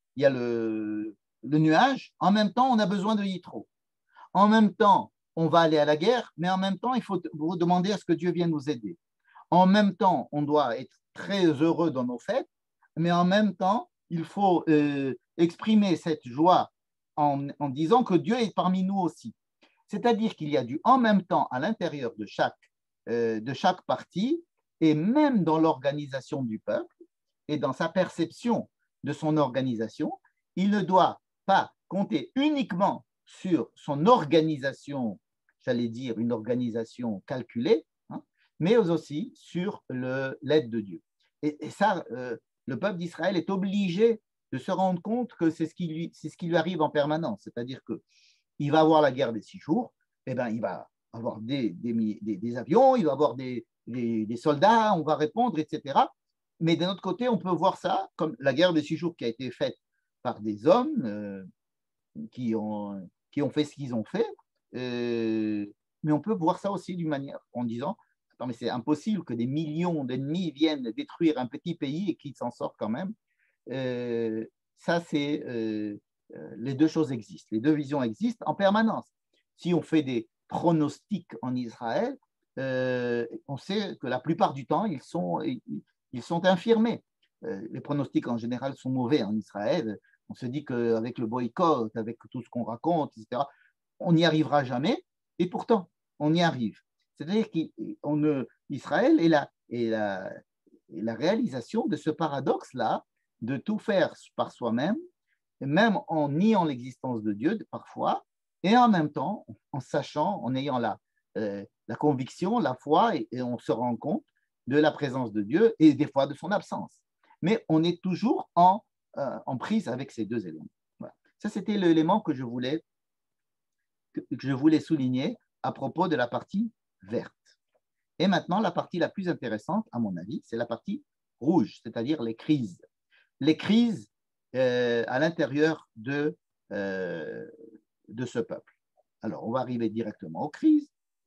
A: le nuage, en même temps, on a besoin de Yitro. En même temps, on va aller à la guerre, mais en même temps, il faut vous demander à ce que Dieu vienne nous aider. En même temps, on doit être très heureux dans nos fêtes, mais en même temps, il faut exprimer cette joie en disant que Dieu est parmi nous aussi. C'est-à-dire qu'il y a du en même temps à l'intérieur de chaque partie, et même dans l'organisation du peuple, et dans sa perception de son organisation, il ne doit pas compter uniquement sur son organisation, j'allais dire une organisation calculée, hein, mais aussi sur l'aide de Dieu. Et ça, le peuple d'Israël est obligé de se rendre compte que c'est ce qui lui arrive en permanence. C'est-à-dire qu'il va avoir la guerre des 6 jours, et ben, il va avoir des avions, il va avoir des soldats, on va répondre, etc. Mais d'un autre côté, on peut voir ça comme la guerre des 6 jours qui a été faite par des hommes qui ont fait ce qu'ils ont fait. Mais on peut voir ça aussi d'une manière en disant attends, mais c'est impossible que des millions d'ennemis viennent détruire un petit pays et qu'ils s'en sortent quand même. Ça, c'est les deux choses existent, les deux visions existent en permanence. Si on fait des pronostics en Israël, on sait que la plupart du temps, ils sont infirmés. Les pronostics en général sont mauvais en Israël. On se dit qu'avec le boycott, avec tout ce qu'on raconte, etc., on n'y arrivera jamais. Et pourtant, on y arrive. C'est-à-dire qu'Israël est la réalisation de ce paradoxe-là, de tout faire par soi-même, même en niant l'existence de Dieu parfois, et en même temps, en sachant, en ayant la conviction, la foi, et on se rend compte de la présence de Dieu et des fois de son absence. Mais on est toujours en prise avec ces deux éléments. Voilà. Ça, c'était l'élément que je voulais souligner à propos de la partie verte. Et maintenant, la partie la plus intéressante, à mon avis, c'est la partie rouge, c'est-à-dire les crises. Les crises à l'intérieur de ce peuple. Alors, on va arriver directement aux crises.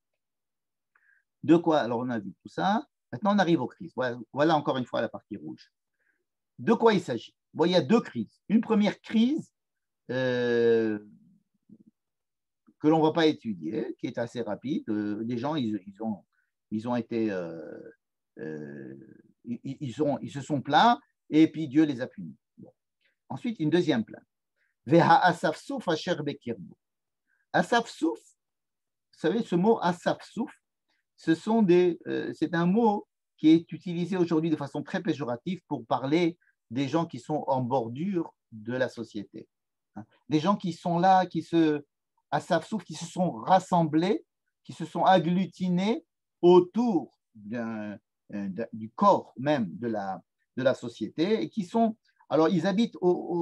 A: De quoi? Alors, on a vu tout ça. Maintenant, on arrive aux crises. Voilà encore une fois la partie rouge. De quoi il s'agit? Bon, il y a deux crises. Une première crise que l'on ne va pas étudier, qui est assez rapide. Les gens, ils ont été, ils se sont plaints et puis Dieu les a punis. Bon. Ensuite, une deuxième plainte. Veha asafsouf asher bekirbu. Asafsouf, vous savez, ce mot asafsouf, c'est un mot qui est utilisé aujourd'hui de façon très péjorative pour parler des gens qui sont en bordure de la société. Des gens qui sont là, qui se sont rassemblés, qui se sont agglutinés autour du corps même de la société et qui sont Alors, ils habitent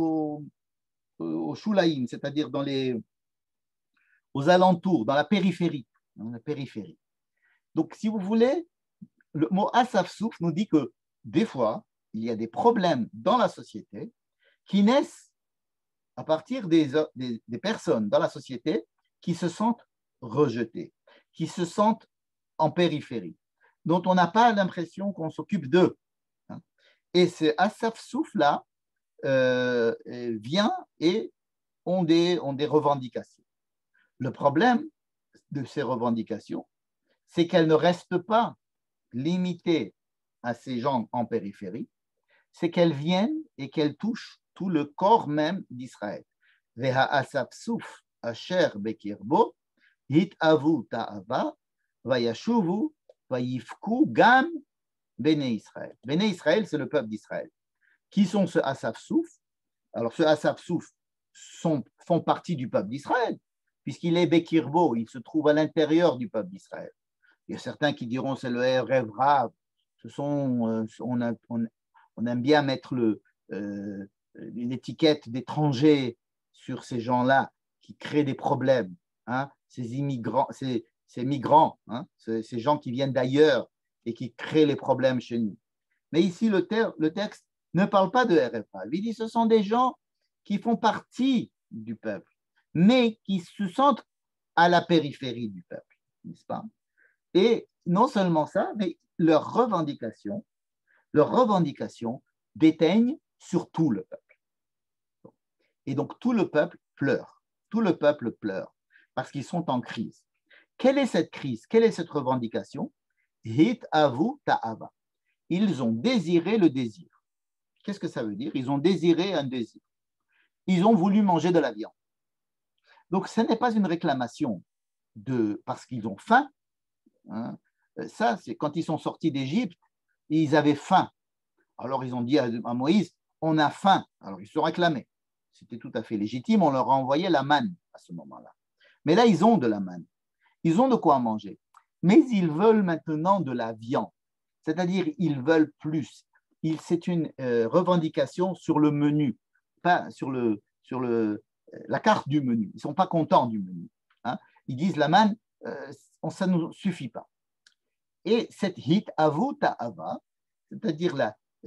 A: au Shulaïm, c'est-à-dire aux alentours, dans la périphérie. Dans la périphérie. Donc, si vous voulez, le mot Asaf Souf nous dit que des fois, il y a des problèmes dans la société qui naissent à partir des personnes dans la société qui se sentent rejetées, qui se sentent en périphérie, dont on n'a pas l'impression qu'on s'occupe d'eux. Et ce Asaf Souf-là vient et ont des revendications. Le problème de ces revendications, c'est qu'elles ne restent pas limitées à ces gens en périphérie, c'est qu'elles viennent et qu'elles touchent tout le corps même d'Israël. Veha asaf souf asher bekirbo, hit avu ta'ava, vayashuvu, vayifku gam bene Israël. Bene Israël, c'est le peuple d'Israël. Qui sont ce asaf souf? Alors, ce asaf souf font partie du peuple d'Israël, puisqu'il est bekirbo, il se trouve à l'intérieur du peuple d'Israël. Il y a certains qui diront c'est le rêve Rav. On aime bien mettre une étiquette d'étranger sur ces gens-là qui créent des problèmes. Hein, ces immigrants, ces migrants, hein, ces gens qui viennent d'ailleurs et qui créent les problèmes chez nous. Mais ici, le texte ne parle pas de RFA. Il dit ce sont des gens qui font partie du peuple, mais qui se sentent à la périphérie du peuple, n'est-ce pas? Et non seulement ça, mais leurs revendications déteignent sur tout le peuple. Et donc tout le peuple pleure. Tout le peuple pleure parce qu'ils sont en crise. Quelle est cette crise? Quelle est cette revendication? Hit avu ta'ava. Ils ont désiré le désir. Qu'est-ce que ça veut dire? Ils ont désiré un désir. Ils ont voulu manger de la viande. Donc ce n'est pas une réclamation parce qu'ils ont faim. Hein. Ça, c'est quand ils sont sortis d'Égypte, ils avaient faim. Alors ils ont dit à Moïse, on a faim. Alors ils se sont réclamés. C'était tout à fait légitime, on leur a envoyé la manne à ce moment-là. Mais là, ils ont de la manne. Ils ont de quoi manger. Mais ils veulent maintenant de la viande. C'est-à-dire, ils veulent plus. C'est une revendication sur le menu, pas sur la carte du menu. Ils ne sont pas contents du menu. Hein. Ils disent, la manne, ça ne nous suffit pas. Et cette hit avu ta'ava, c'est-à-dire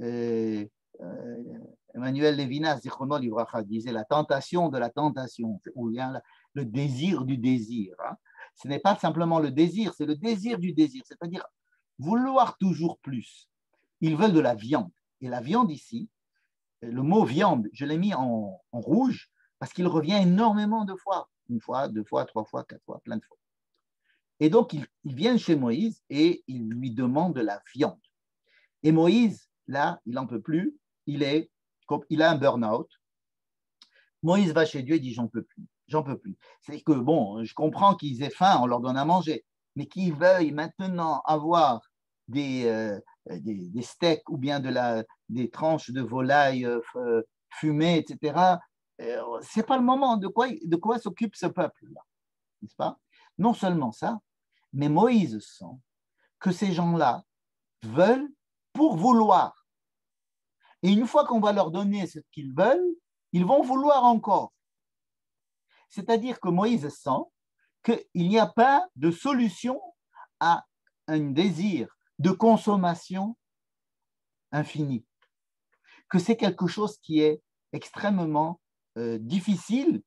A: Emmanuel Levinas, Zichrono Livracha, disait la tentation de la tentation, ou bien le désir du désir. Hein. Ce n'est pas simplement le désir, c'est le désir du désir, c'est-à-dire vouloir toujours plus. Ils veulent de la viande. Et la viande ici, le mot viande, je l'ai mis en rouge parce qu'il revient énormément de fois. Une fois, deux fois, trois fois, quatre fois, plein de fois. Et donc, ils viennent chez Moïse et ils lui demandent de la viande. Et Moïse, là, il n'en peut plus, il a un burn-out. Moïse va chez Dieu et dit, j'en peux plus. C'est que, bon, je comprends qu'ils aient faim, on leur donne à manger, mais qu'ils veuillent maintenant avoir des steaks ou bien des tranches de volaille fumées, etc., ce n'est pas le moment. De quoi s'occupe ce peuple-là, n'est-ce pas? Non seulement ça, mais Moïse sent que ces gens-là veulent pour vouloir. Et une fois qu'on va leur donner ce qu'ils veulent, ils vont vouloir encore. C'est-à-dire que Moïse sent qu'il n'y a pas de solution à un désir de consommation infini, que c'est quelque chose qui est extrêmement difficile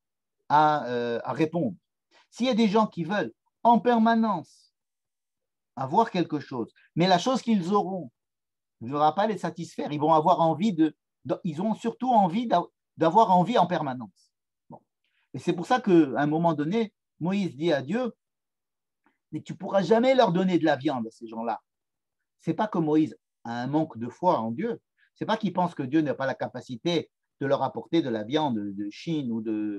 A: à répondre. S'il y a des gens qui veulent en permanence avoir quelque chose, mais la chose qu'ils auront ne va pas les satisfaire, ils vont avoir envie ils ont surtout envie d'avoir envie en permanence. Bon. Et c'est pour ça qu'à un moment donné, Moïse dit à Dieu, mais tu ne pourras jamais leur donner de la viande à ces gens-là. Ce n'est pas que Moïse a un manque de foi en Dieu, ce n'est pas qu'il pense que Dieu n'a pas la capacité de leur apporter de la viande de Chine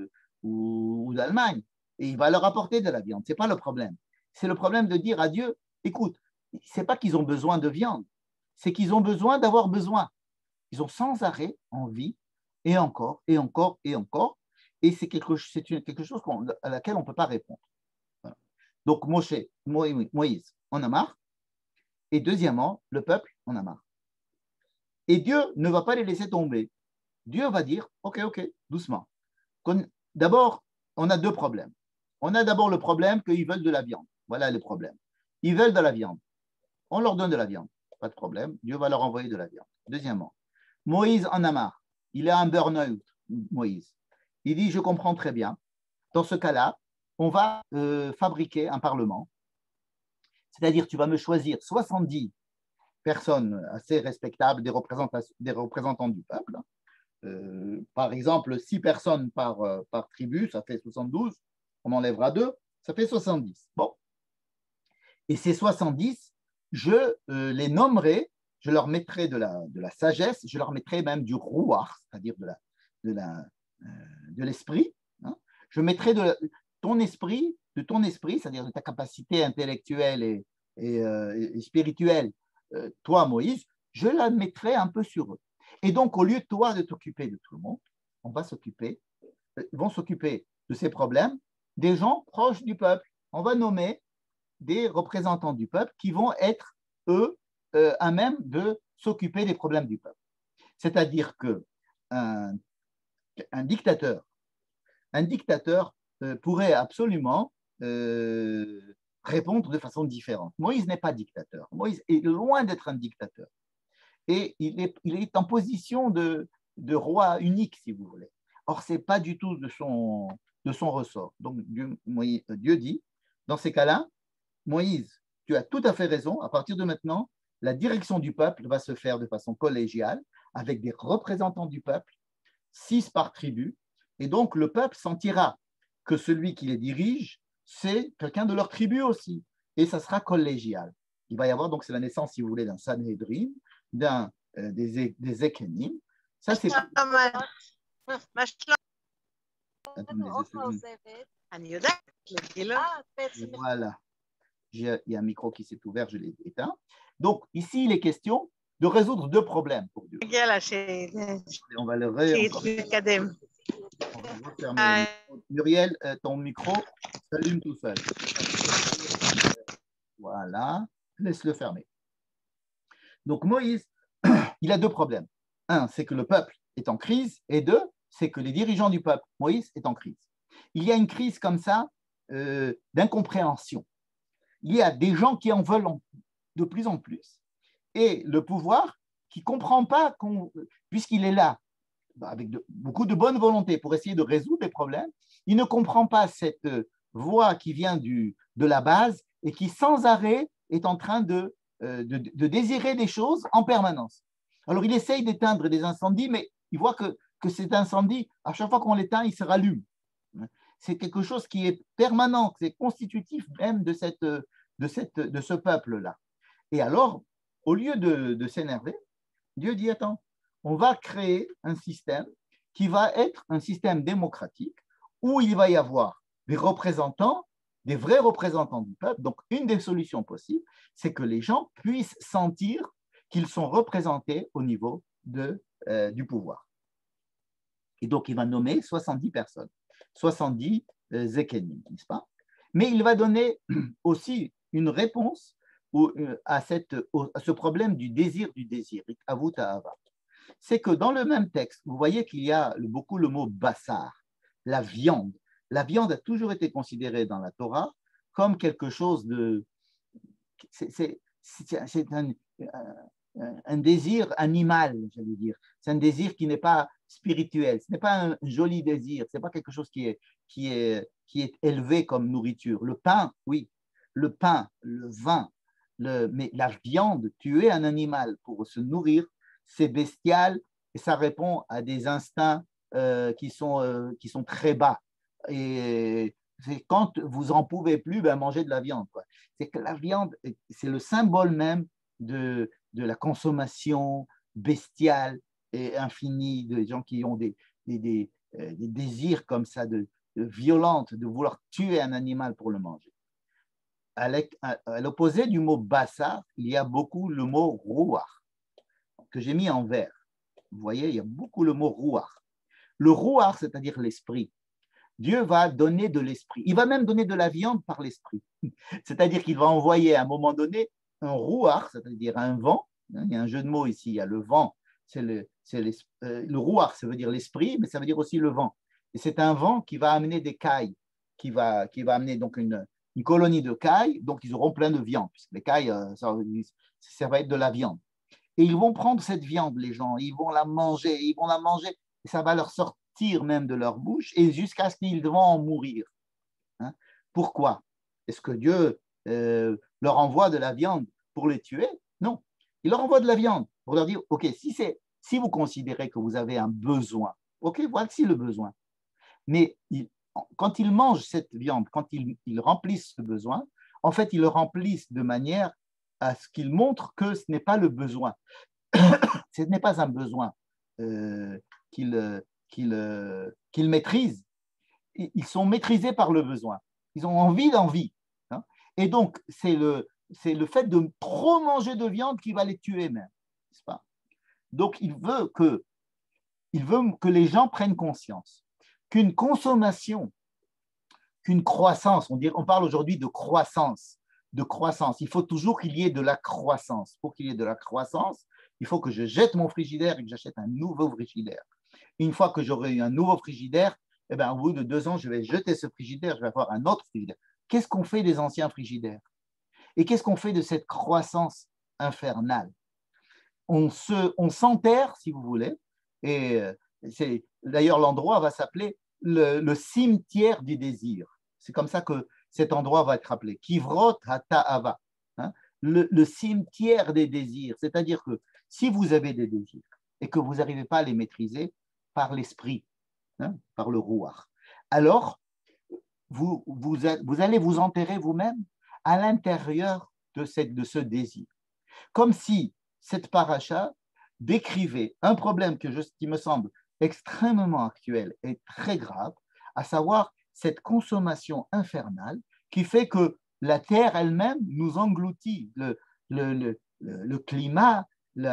A: ou d'Allemagne, et il va leur apporter de la viande, ce n'est pas le problème. C'est le problème de dire à Dieu, écoute, ce n'est pas qu'ils ont besoin de viande, c'est qu'ils ont besoin d'avoir besoin. Ils ont sans arrêt envie, et encore, et encore, et encore, et c'est quelque chose à laquelle on ne peut pas répondre. Voilà. Donc Moïse en a marre, et deuxièmement, le peuple en a marre. Et Dieu ne va pas les laisser tomber. Dieu va dire, ok, doucement. D'abord, on a deux problèmes. On a d'abord le problème qu'ils veulent de la viande. Voilà le problème. Ils veulent de la viande. On leur donne de la viande. Pas de problème. Dieu va leur envoyer de la viande. Deuxièmement, Moïse en a marre. Il a un burn-out, Moïse. Il dit, je comprends très bien. Dans ce cas-là, on va fabriquer un parlement. C'est-à-dire, tu vas me choisir 70 personnes assez respectables, des représentants du peuple. Par exemple, 6 personnes par tribu, ça fait 72. On enlèvera 2, ça fait 70. Bon. Et ces 70, je les nommerai, je leur mettrai de la sagesse, je leur mettrai même du rouar, c'est-à-dire de l'esprit. Hein. Je mettrai de ton esprit, c'est-à-dire de ta capacité intellectuelle et spirituelle, toi, Moïse, je la mettrai un peu sur eux. Et donc, au lieu de toi de t'occuper de tout le monde, vont s'occuper de ces problèmes des gens proches du peuple. On va nommer des représentants du peuple qui vont être, eux, à même de s'occuper des problèmes du peuple. C'est-à-dire qu'un dictateur pourrait absolument répondre de façon différente. Moïse n'est pas dictateur. Moïse est loin d'être un dictateur. Et il est en position de roi unique, si vous voulez. Or, ce n'est pas du tout de son ressort. Donc, Dieu dit, dans ces cas-là, Moïse, tu as tout à fait raison. À partir de maintenant, la direction du peuple va se faire de façon collégiale, avec des représentants du peuple, 6 par tribu. Et donc, le peuple sentira que celui qui les dirige, c'est quelqu'un de leur tribu aussi. Et ça sera collégial. Il va y avoir, donc, c'est la naissance, si vous voulez, d'un Sanhédrin, des Ékénim. Ça, c'est. Voilà. Il y a un micro qui s'est ouvert, je l'ai éteint. Donc, ici, il est question de résoudre 2 problèmes pour Dieu. On va le refermer. Muriel, ton micro s'allume tout seul. Voilà, laisse-le fermer. Donc, Moïse, il a 2 problèmes. Un, c'est que le peuple est en crise, et 2, c'est que les dirigeants du peuple, Moïse, est en crise. Il y a une crise comme ça d'incompréhension. Il y a des gens qui en veulent de plus en plus, et le pouvoir qui ne comprend pas, puisqu'il est là, avec beaucoup de bonne volonté pour essayer de résoudre les problèmes, il ne comprend pas cette voix qui vient de la base et qui sans arrêt est en train de désirer des choses en permanence. Alors il essaye d'éteindre des incendies, mais il voit que cet incendie, à chaque fois qu'on l'éteint, il se rallume. C'est quelque chose qui est permanent, c'est constitutif même de ce peuple-là. Et alors, au lieu de s'énerver, Dieu dit, attends, on va créer un système qui va être un système démocratique où il va y avoir des représentants, des vrais représentants du peuple. Donc, une des solutions possibles, c'est que les gens puissent sentir qu'ils sont représentés au niveau du pouvoir. Et donc, il va nommer 70 personnes, 70 Ékénim, n'est-ce pas? Mais il va donner aussi une réponse à ce problème du désir, avut ahava. C'est que dans le même texte, vous voyez qu'il y a beaucoup le mot bassar, la viande. La viande a toujours été considérée dans la Torah comme quelque chose de... C'est un désir animal, j'allais dire. C'est un désir qui n'est pas spirituel. Ce n'est pas un joli désir. Ce n'est pas quelque chose qui est élevé comme nourriture. Le pain, oui. Le pain, le vin. Mais la viande, tuer un animal pour se nourrir, c'est bestial et ça répond à des instincts qui sont très bas. Et quand vous en pouvez plus, ben mangez de la viande. C'est que la viande, c'est le symbole même de la consommation bestiale et infinie de gens qui ont des désirs comme ça, de violentes, de vouloir tuer un animal pour le manger. À l'opposé du mot bassar, il y a beaucoup le mot rouar, que j'ai mis en vert. Vous voyez, il y a beaucoup le mot rouar. Le rouar, c'est-à-dire l'esprit. Dieu va donner de l'esprit. Il va même donner de la viande par l'esprit. C'est-à-dire qu'il va envoyer à un moment donné un rouar, c'est-à-dire un vent. Il y a un jeu de mots ici. Il y a le vent, c'est le rouar, ça veut dire l'esprit, mais ça veut dire aussi le vent. Et c'est un vent qui va amener des cailles, qui va amener donc une colonie de cailles, donc ils auront plein de viande, puisque les cailles, ça va être de la viande. Et ils vont prendre cette viande, les gens, ils vont la manger, et ça va leur sortir même de leur bouche, et jusqu'à ce qu'ils vont en mourir. Hein? Pourquoi? Est-ce que Dieu leur envoie de la viande pour les tuer? Non. Il leur envoie de la viande pour leur dire, OK, si vous considérez que vous avez un besoin, OK, voici le besoin. Mais quand ils mangent cette viande, quand ils remplissent ce besoin, en fait, ils le remplissent de manière à ce qu'ils montrent que ce n'est pas le besoin. Ce n'est pas un besoin qu'ils maîtrisent. Ils sont maîtrisés par le besoin. Ils ont envie d'envie. Hein. Et donc, c'est le fait de trop manger de viande qui va les tuer même. N'est-ce pas? Donc, il veut que les gens prennent conscience qu'une consommation, qu'une croissance, on parle aujourd'hui de croissance. Il faut toujours qu'il y ait de la croissance. Pour qu'il y ait de la croissance, il faut que je jette mon frigidaire et que j'achète un nouveau frigidaire. Une fois que j'aurai eu un nouveau frigidaire, eh bien, au bout de 2 ans, je vais jeter ce frigidaire, je vais avoir un autre frigidaire. Qu'est-ce qu'on fait des anciens frigidaires? Et qu'est-ce qu'on fait de cette croissance infernale? On s'enterre, si vous voulez, et d'ailleurs l'endroit va s'appeler le cimetière du désir. C'est comme ça que cet endroit va être appelé. Kivrot HaTa'ava, hein, le cimetière des désirs. C'est-à-dire que si vous avez des désirs et que vous n'arrivez pas à les maîtriser par l'esprit, hein, par le rouar, alors vous allez vous enterrer vous-même à l'intérieur de ce désir. Comme si cette paracha décrivait un problème qui me semble extrêmement actuel et très grave, à savoir cette consommation infernale qui fait que la terre elle-même nous engloutit, le climat,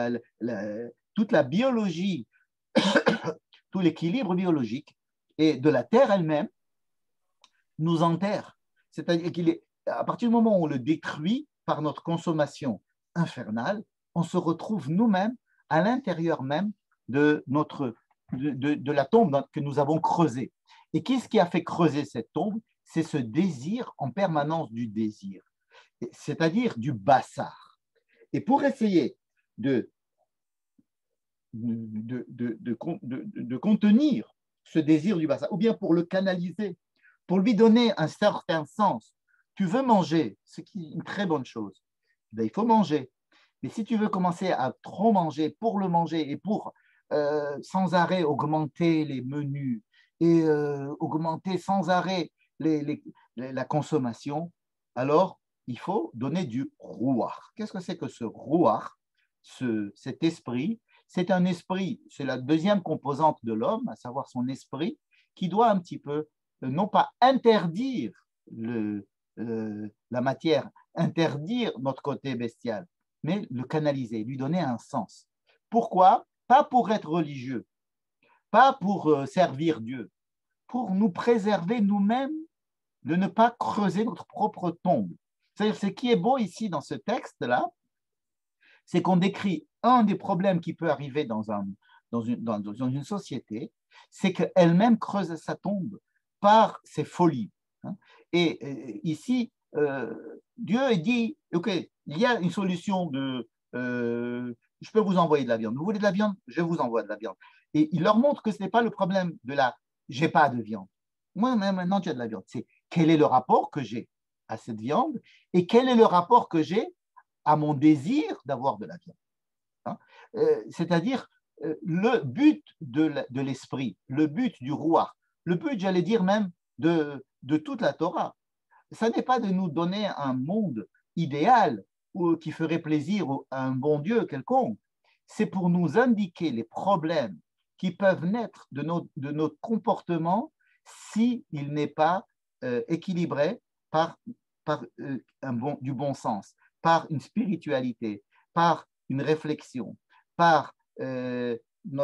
A: toute la biologie, tout l'équilibre biologique et de la terre elle-même nous enterre. C'est-à-dire qu'à partir du moment où on le détruit par notre consommation infernale, on se retrouve nous-mêmes à l'intérieur même de la tombe que nous avons creusée. Et qu'est-ce qui a fait creuser cette tombe? C'est ce désir en permanence du désir, c'est-à-dire du bassar. Et pour essayer de contenir ce désir du bassar, ou bien pour le canaliser, pour lui donner un certain sens, tu veux manger, ce qui est une très bonne chose, ben, il faut manger. Mais si tu veux commencer à trop manger pour le manger et pour sans arrêt augmenter les menus et augmenter sans arrêt la consommation, alors il faut donner du rouar. Qu'est-ce que c'est que ce rouar, cet esprit? C'est un esprit, c'est la deuxième composante de l'homme, à savoir son esprit, qui doit un petit peu, non pas interdire la matière, interdire notre côté bestial, mais le canaliser, lui donner un sens. Pourquoi? Pas pour être religieux, pas pour servir Dieu, pour nous préserver nous-mêmes de ne pas creuser notre propre tombe. C'est-à-dire, ce qui est beau ici dans ce texte-là, c'est qu'on décrit un des problèmes qui peut arriver dans une société, c'est qu'elle-même creuse sa tombe par ses folies. Et ici, Dieu dit, OK, il y a une solution je peux vous envoyer de la viande. Vous voulez de la viande? Je vous envoie de la viande. Et il leur montre que ce n'est pas le problème de j'ai pas de viande. Moi, maintenant, tu as de la viande. C'est quel est le rapport que j'ai à cette viande et quel est le rapport que j'ai à mon désir d'avoir de la viande. C'est-à-dire le but de l'esprit, le but du rouar, le but, j'allais dire même, de toute la Torah. Ce n'est pas de nous donner un monde idéal ou qui ferait plaisir à un bon Dieu quelconque. C'est pour nous indiquer les problèmes qui peuvent naître de notre comportement s'il n'est pas équilibré par du bon sens, par une spiritualité, par une réflexion, par la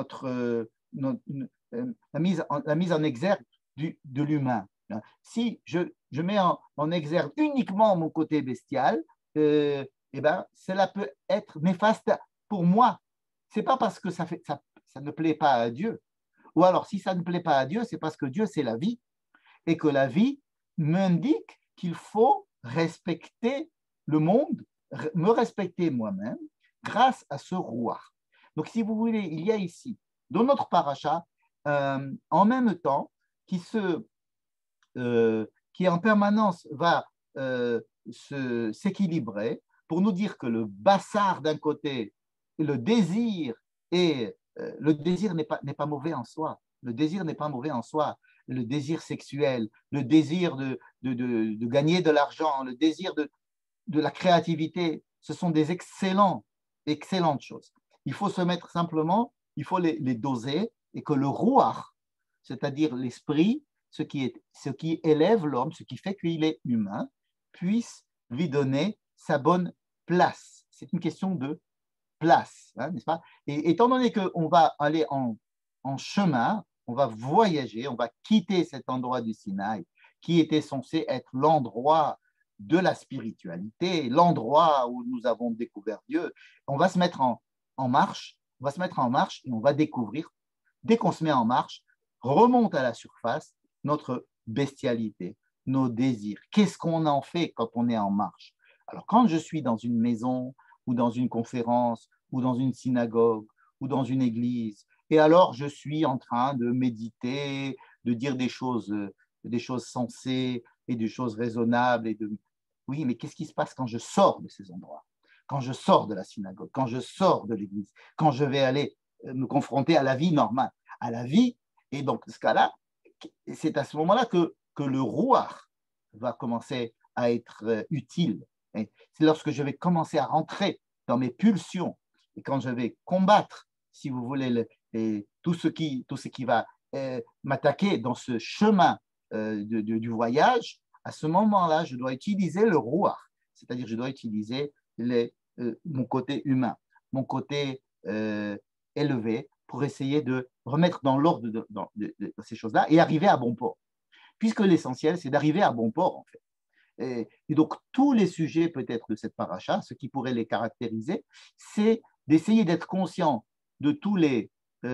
A: mise en exergue de l'humain. Si je mets en exergue uniquement mon côté bestial, eh ben, cela peut être néfaste pour moi. Ce n'est pas parce que ça ne plaît pas à Dieu. Ou alors, si ça ne plaît pas à Dieu, c'est parce que Dieu, c'est la vie, et que la vie m'indique qu'il faut respecter le monde, me respecter moi-même, grâce à ce roi. Donc, si vous voulez, il y a ici, dans notre paracha, en même temps, qui en permanence va s'équilibrer pour nous dire que le bassar d'un côté, le désir, le désir n'est pas mauvais en soi. Le désir n'est pas mauvais en soi. Le désir sexuel, le désir de gagner de l'argent, le désir de la créativité, ce sont des excellentes choses. Il faut se mettre simplement, il faut les doser et que le ruach, c'est-à-dire l'esprit, ce qui élève l'homme, ce qui fait qu'il est humain, puisse lui donner sa bonne place. C'est une question de place, hein, n'est-ce pas? Et étant donné qu'on va aller en chemin, on va voyager, on va quitter cet endroit du Sinaï qui était censé être l'endroit de la spiritualité, l'endroit où nous avons découvert Dieu. On va se mettre en marche, on va se mettre en marche et on va découvrir, dès qu'on se met en marche, remonte à la surface notre bestialité, nos désirs. Qu'est-ce qu'on en fait quand on est en marche? Alors, quand je suis dans une maison ou dans une conférence ou dans une synagogue ou dans une église, et alors je suis en train de méditer, de dire des choses sensées et des choses raisonnables. Oui, mais qu'est-ce qui se passe quand je sors de ces endroits? Quand je sors de la synagogue, quand je sors de l'église, quand je vais aller me confronter à la vie normale, à la vie. Et donc, ce cas-là, c'est à ce moment-là que le rouar va commencer à être utile. C'est lorsque je vais commencer à rentrer dans mes pulsions et quand je vais combattre, si vous voulez, tout ce qui va m'attaquer dans ce chemin du voyage, à ce moment-là, je dois utiliser le rouar, c'est-à-dire je dois utiliser mon côté humain, mon côté élevé, pour essayer de remettre dans l'ordre de ces choses-là et arriver à bon port. Puisque l'essentiel, c'est d'arriver à bon port, en fait. Et donc, tous les sujets, peut-être, de cette paracha, ce qui pourrait les caractériser, c'est d'essayer d'être conscient de tous les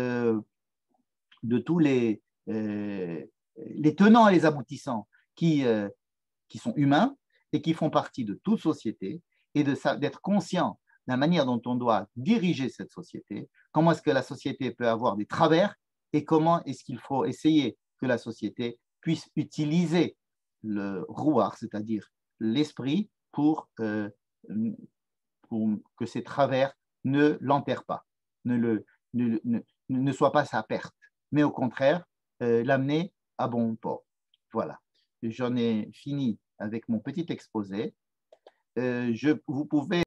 A: tenants et les aboutissants qui sont humains et qui font partie de toute société, et d'être conscient de la manière dont on doit diriger cette société, comment est-ce que la société peut avoir des travers et comment est-ce qu'il faut essayer que la société puisse utiliser le ruach, c'est-à-dire l'esprit, pour que ces travers ne l'enterrent pas, ne soient pas sa perte, mais au contraire, l'amener à bon port. Voilà, j'en ai fini avec mon petit exposé. Vous pouvez